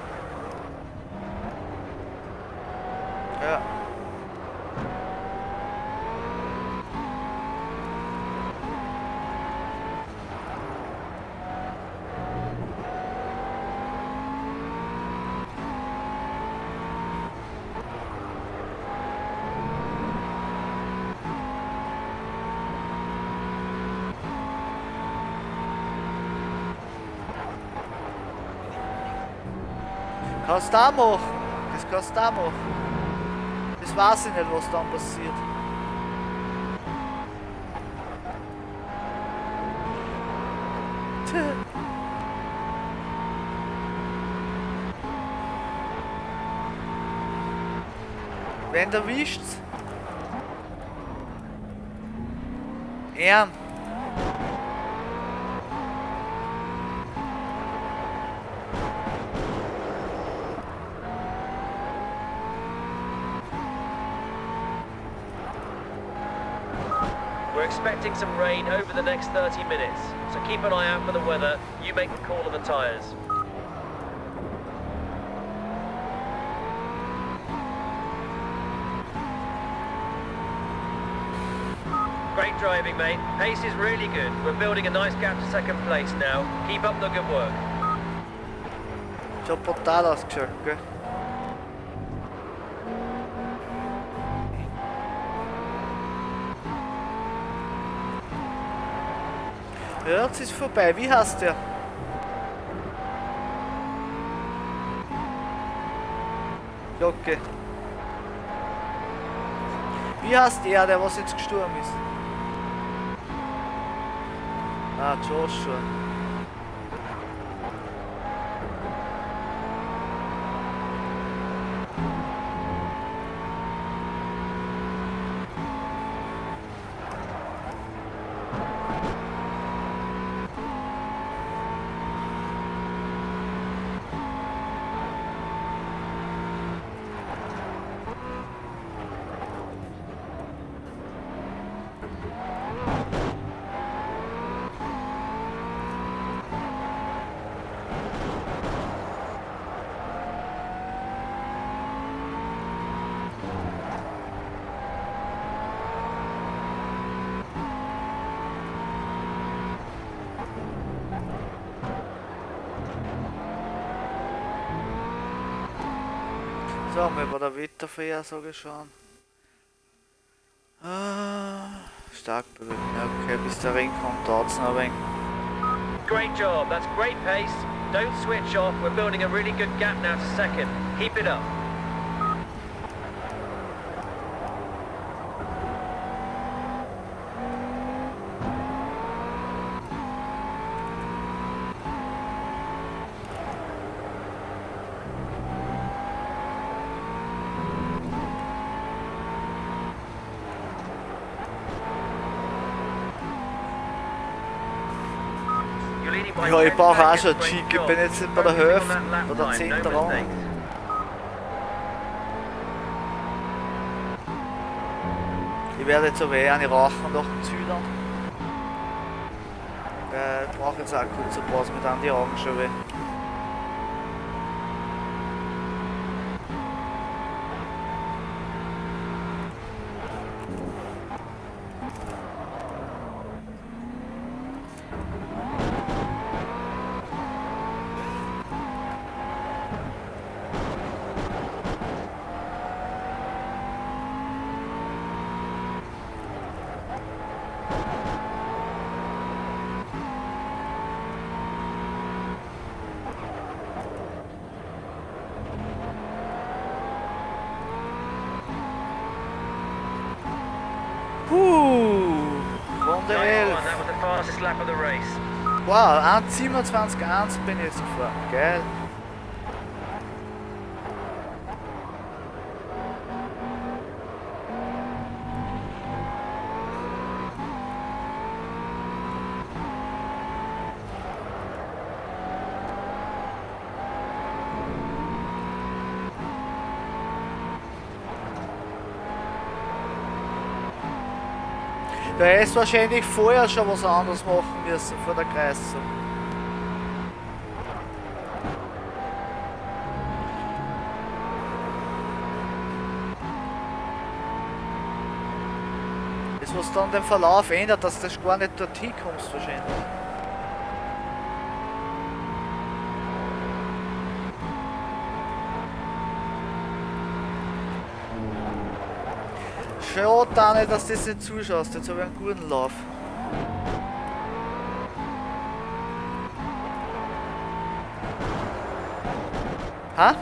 Ja. Kannst du auch machen. Das kannst du auch machen. Das weiß ich nicht, was dann passiert. Tja. Wen erwischt's? Ern. We're expecting some rain over the next thirty minutes, so keep an eye out for the weather. You make the call on the tyres. Great driving, mate. Pace is really good. We're building a nice gap to second place now. Keep up the good work. Schon brutal ausgeschaut, gell? Ja, jetzt ist vorbei. Wie heißt der? Glocke. Wie heißt der, der was jetzt gestorben ist? Ah, Joshua. So, mal bei der Wettervorhersage schauen. Ah, stark bewegt. Ja, okay, bis der Regen kommt, dauert es noch ein wenig. Great job. That's great pace. Don't switch off. We're building a really good gap now to second. Keep it up. Ja, ich brauche auch schon Cheek. Ich bin jetzt nicht bei der Hälfte oder zehnten Rang. Ich werde jetzt aber eh eine rauchen nach dem Süden. Äh, ich brauche jetzt auch kurz eine Pause mit an die Augen schon weh. Runde Nice elf. one, that was the fastest lap of the race. Wow, eins siebenundzwanzig eins bin ich jetzt gefahren. Geil. Da hättest wahrscheinlich vorher schon was anderes machen müssen vor der Kreisung. Das, was dann den Verlauf ändert, dass du gar nicht dorthin kommst wahrscheinlich. Schade auch nicht, dass du das nicht zuschaust, jetzt habe ich einen guten Lauf. Ha?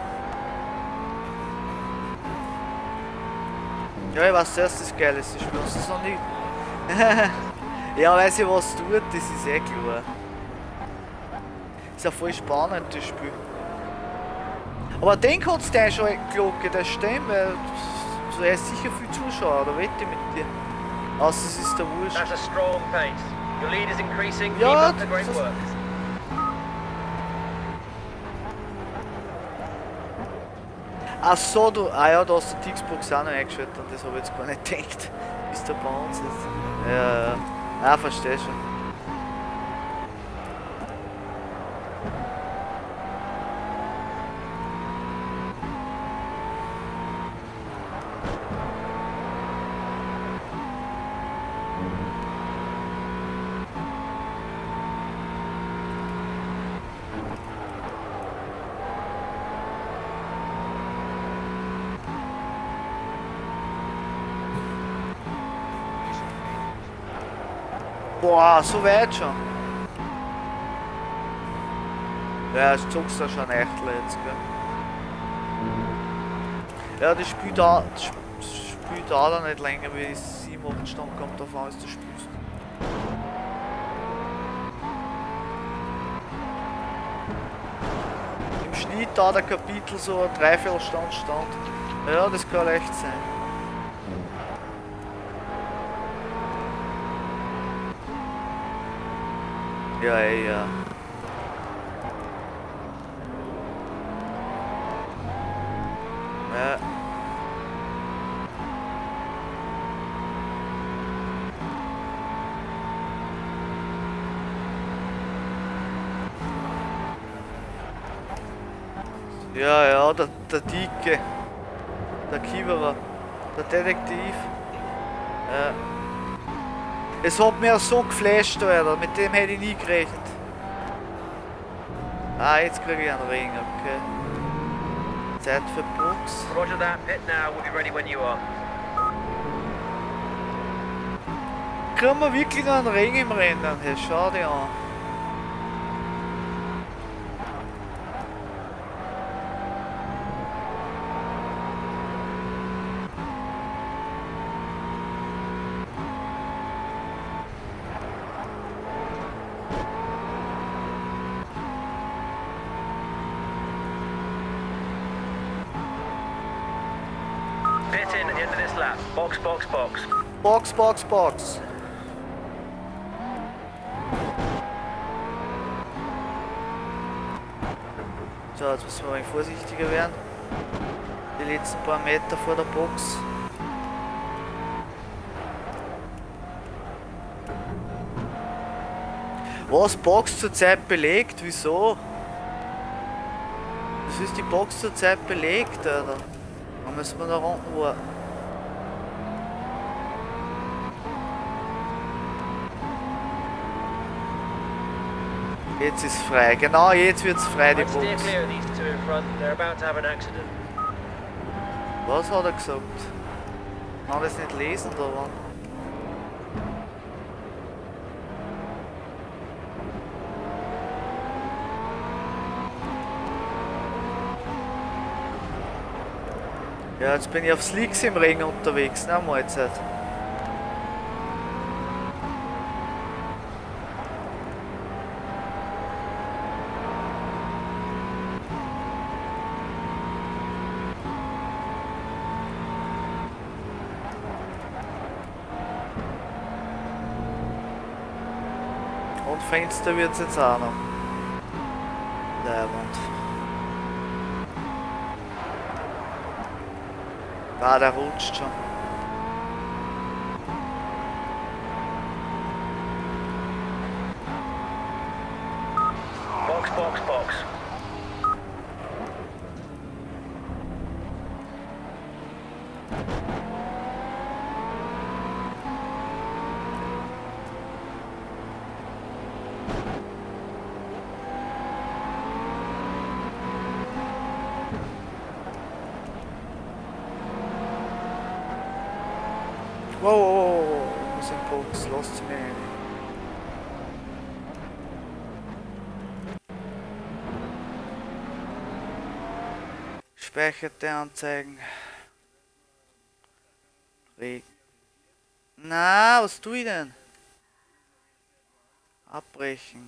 Ja, ich weiß zuerst, das geil ist, ich spiele es noch nicht. Ja, weil sie was tut, das ist eh klar. Ist ja voll spannend, das Spiel. Aber den kannst du ja schon Glocke, das stimmt, weil du hast sicher viel Zuschauer, da wette ich mit dir. Außer es ist der Wurscht. That's a strong pace. Your lead is increasing. Keep Ja, up the great das- work. Ach so, du. Ah ja, da hast du die Xbox auch noch eingeschaltet und das habe ich jetzt gar nicht gedacht. Ist der bei uns jetzt? Ja, ja. Ah, verstehe schon. Boah, so weit schon. Ja, das zockst du schon echt jetzt, gell? Ja, das spielt auch, das spielt auch noch nicht länger, wie sieben, acht Stunden kommt davon, als du spielst. Im Schnitt da der Kapitel so eine Dreiviertelstunde stand. Ja, das kann leicht sein. Ja, ey, ja. Ja. Ja, ja, der, der Dicke. Der Kieberer. Der Detektiv. Ja. Es hat mir so geflasht, Alter. Mit dem hätte ich nie gerechnet. Ah, jetzt kriege ich einen Ring, okay. Zeit für Box. Roger that. Pit now. We'll be ready when you are. Kriegen wir wirklich einen Ring im Rennen? Hey, schau dir an. Pit in at the end of this lap. Box, box, box. Box, Box, Box. So, jetzt müssen wir ein wenig vorsichtiger werden. Die letzten paar Meter vor der Box. Was Box zurzeit belegt? Wieso? Das ist die Box zurzeit belegt, Alter. Dann müssen wir da unten warten. Jetzt ist frei. Genau, jetzt wird's frei, die I'd steer Box. clear of these two in front. They're about to have an accident. Was hat er gesagt? Kann das nicht lesen da war. Ja, jetzt bin ich auf Slicks im Ring unterwegs, ne, Mahlzeit. Und Fenster wird es jetzt auch noch. Leibend. Ah, der rutscht schon. Box, box, box. Wow, wow, wow, wow. Ich muss in Box, lasst mich rein. Speicherte Anzeigen. Regen. Na, was tue ich denn? Abbrechen.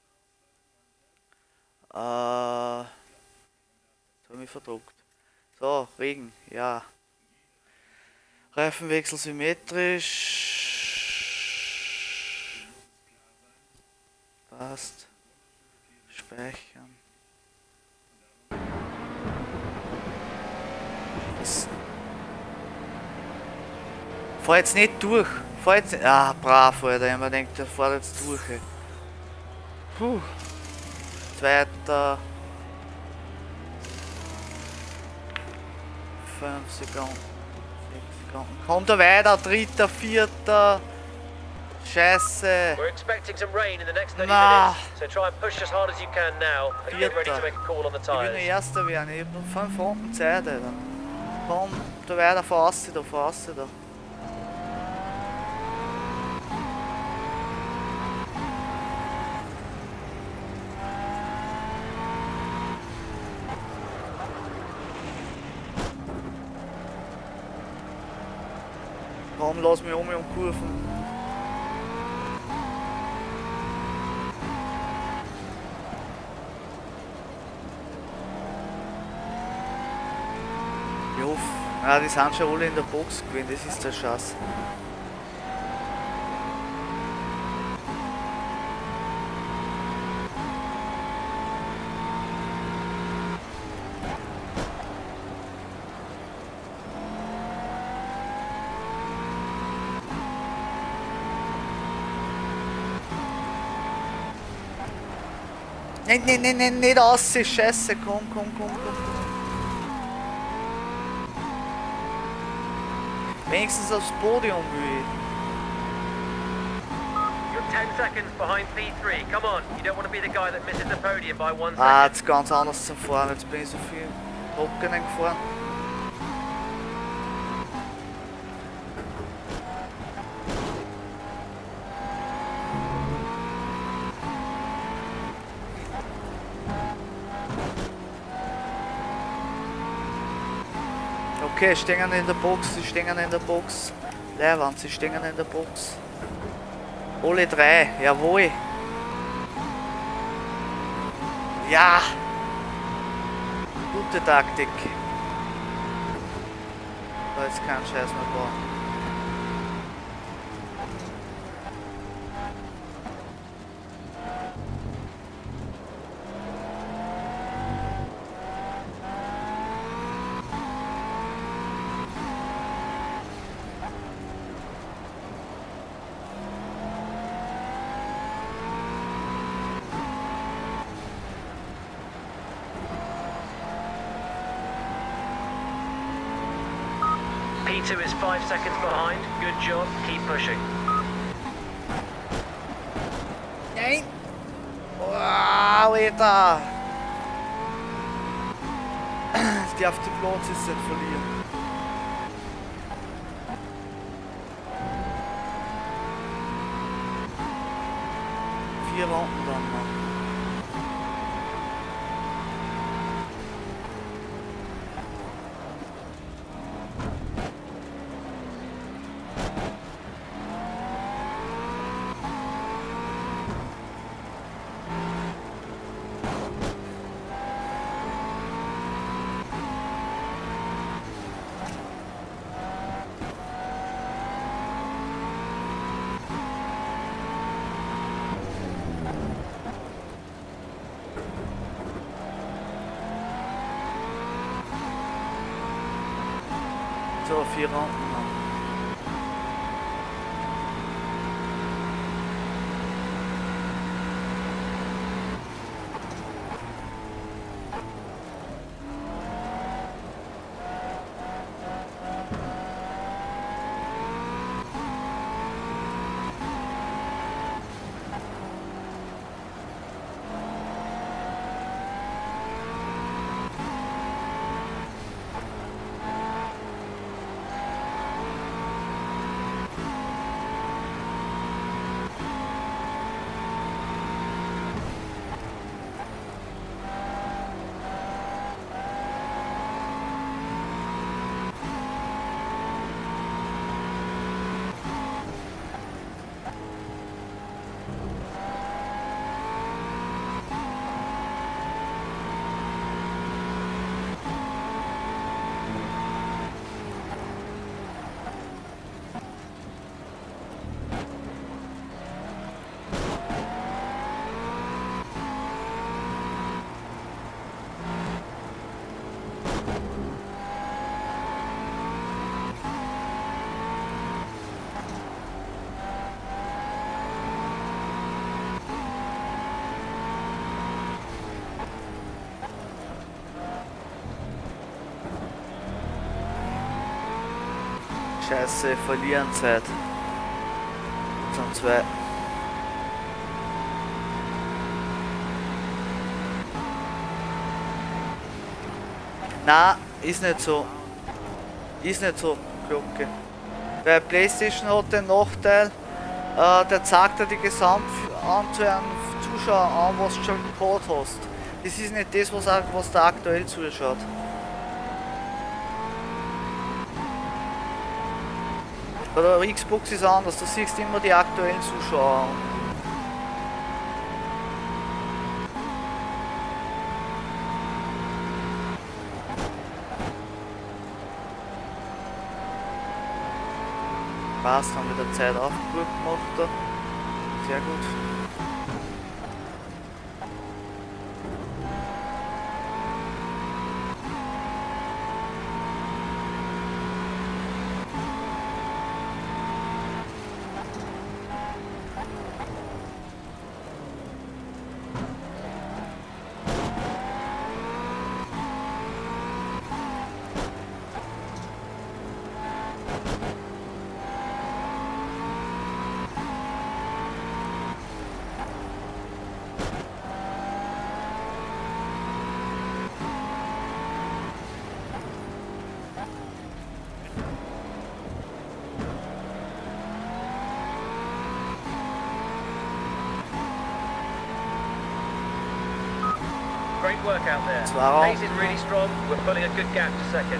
Äh. Das habe ich mich verdruckt. So, Regen, ja. Reifenwechsel symmetrisch. Passt. Speichern. Das fahr jetzt nicht durch. Fahr jetzt nicht. Ah, brav, Alter. Ich hab mir gedacht, der fährt jetzt durch. Ey. Puh. Zweiter. Fünf Sekunden. Kommt er weiter, dritter, vierter. Scheiße. We're expecting some rain in the next thirty Nah. minutes, so try and push as hard as you can now and get ready to make a call on the Ich will nur tyres. Erster werden, ich hab noch fünf Runden Zeit, Alter. Komm, da weiter, fahr raus da, fahr raus da. Komm, lass mich um und kurven. Ich hoffe, ah, die sind schon alle in der Box gewesen, das ist der Schatz. Nein, nein, nein, nein, nicht aus, scheiße, komm, komm, komm, komm. Wenigstens aufs Podium will ich. You're ten seconds behind P three. Come on, you don't want to be the guy that misses the podium by one Ah, second. jetzt ganz anders zum Fahren, jetzt bin ich so viel trockenen gefahren. Okay, stehen in der Box, sie stehen in der Box. Leihwand, sie stehen in der Box. Alle drei, jawohl. Ja! Gute Taktik. Da ist kein Scheiß mehr da. P two is five seconds behind. Good job. Keep pushing. Nein! Wow, Alter! Ich darf die Platz jetzt nicht verlieren. Vier Runden dann noch. noch vier Rampen haben. Scheiße, verlieren Zeit. Das sind zwei. Na, ist nicht so. Ist nicht so, Glocke. Weil PlayStation hat den Nachteil, äh, der zeigt dir die Gesamtanzahl an Zuschauern an, was du schon gehabt hast. Das ist nicht das, was, was da aktuell zuschaut. Bei der Xbox ist es anders, du siehst immer die aktuellen Zuschauer. Passt, haben wir der Zeit aufgeguckt gemacht da. Sehr gut. Great work out there. Wow. Pace is really strong. We're pulling a good gap to second.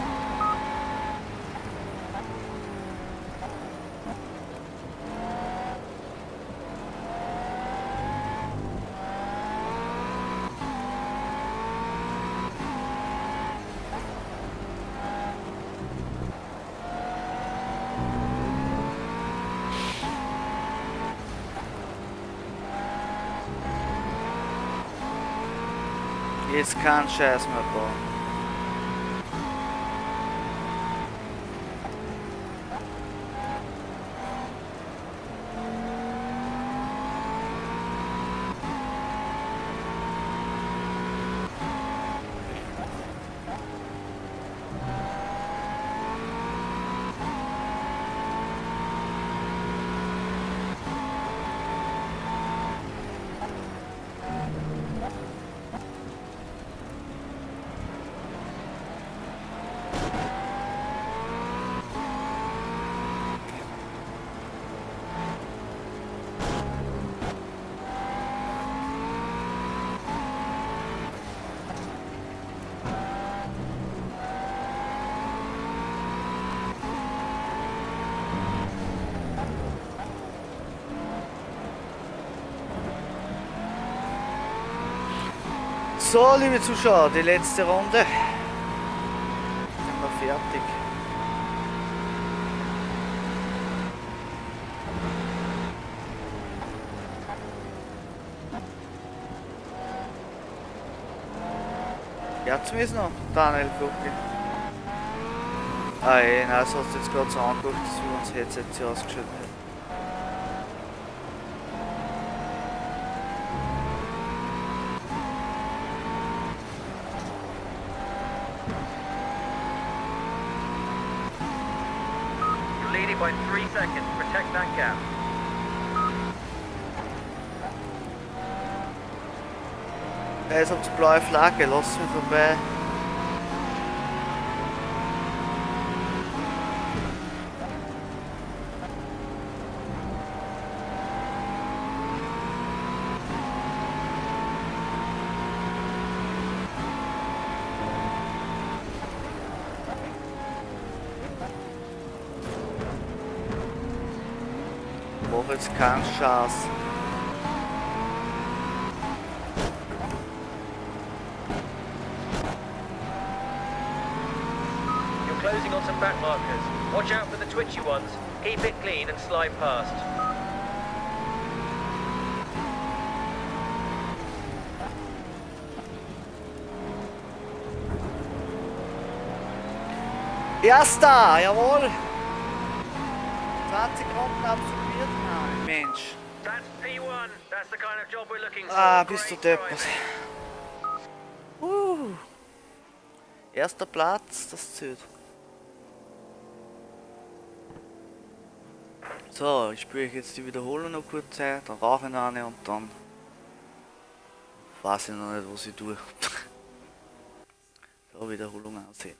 Jetzt kein Scheiß mehr bauen. So, liebe Zuschauer, die letzte Runde. Sind wir fertig. Jetzt müssen noch Daniel gucken. Ah, ey, nein, das hast du jetzt gerade so angeguckt, dass wir uns Headset hier ausgeschaltet hätten. You're leading by three seconds. Protect that gap. Ja, jetzt habt ihr blaue Flagge, lasst mich vorbei. Mach jetzt keinen Schatz. You're closing on some back markers. Watch out for the twitchy ones. Keep it clean and slide past. Erster, jawohl! zwanzig Runden absolviert? Nein, Mensch. That's P one. That's the kind of job we're looking for. Ah, bist du Great deppert. driving. Uh. Erster Platz, das zählt. So, ich spiele jetzt die Wiederholung noch kurz ein, dann rauche ich noch eine und dann weiß ich noch nicht, was ich tue. So, Wiederholung ansehen.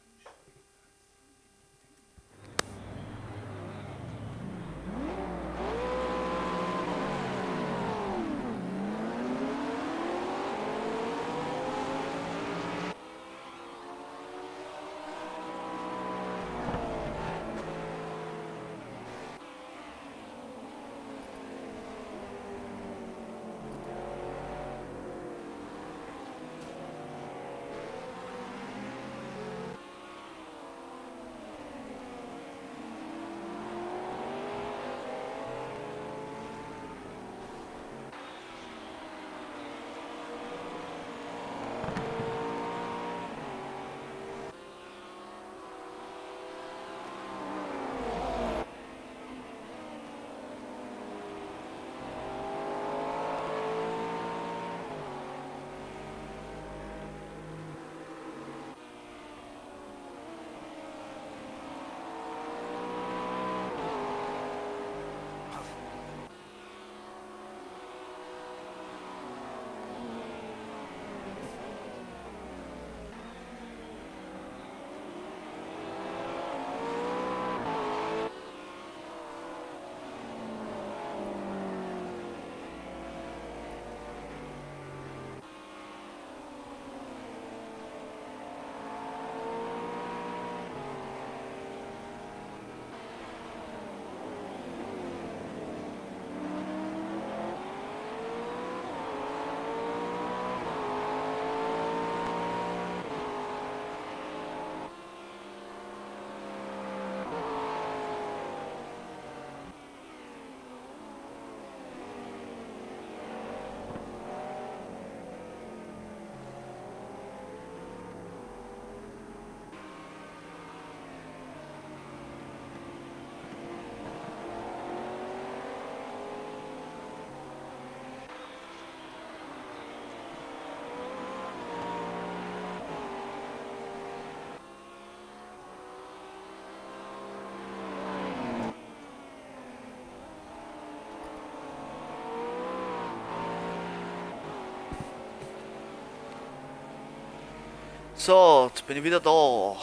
So, jetzt bin ich wieder da.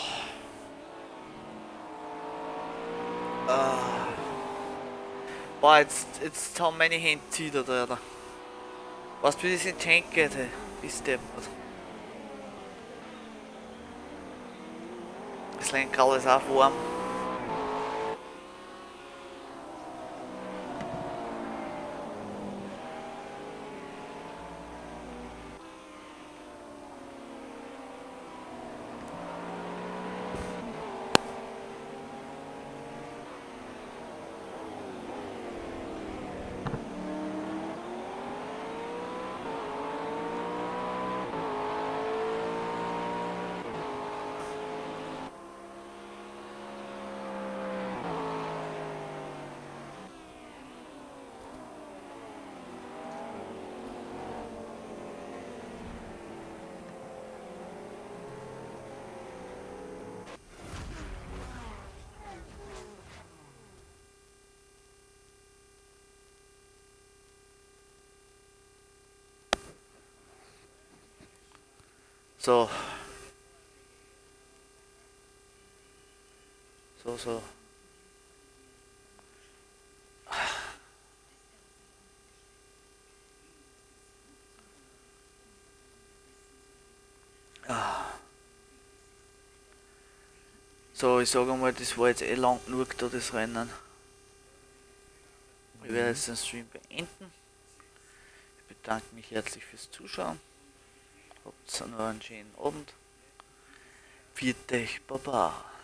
Ah. Boah, jetzt, jetzt haben meine Hände zittert, Alter. Weißt du, wie das in den Tank geht, hey? Bis deppert. Das Lenkrad ist auch warm. So. So, so. Ah. So, ich sage mal, das war jetzt eh lang genug da, das Rennen. Ich werde jetzt den Stream beenden. Ich bedanke mich herzlich fürs Zuschauen. Habt noch einen schönen Abend. Viert euch, Baba.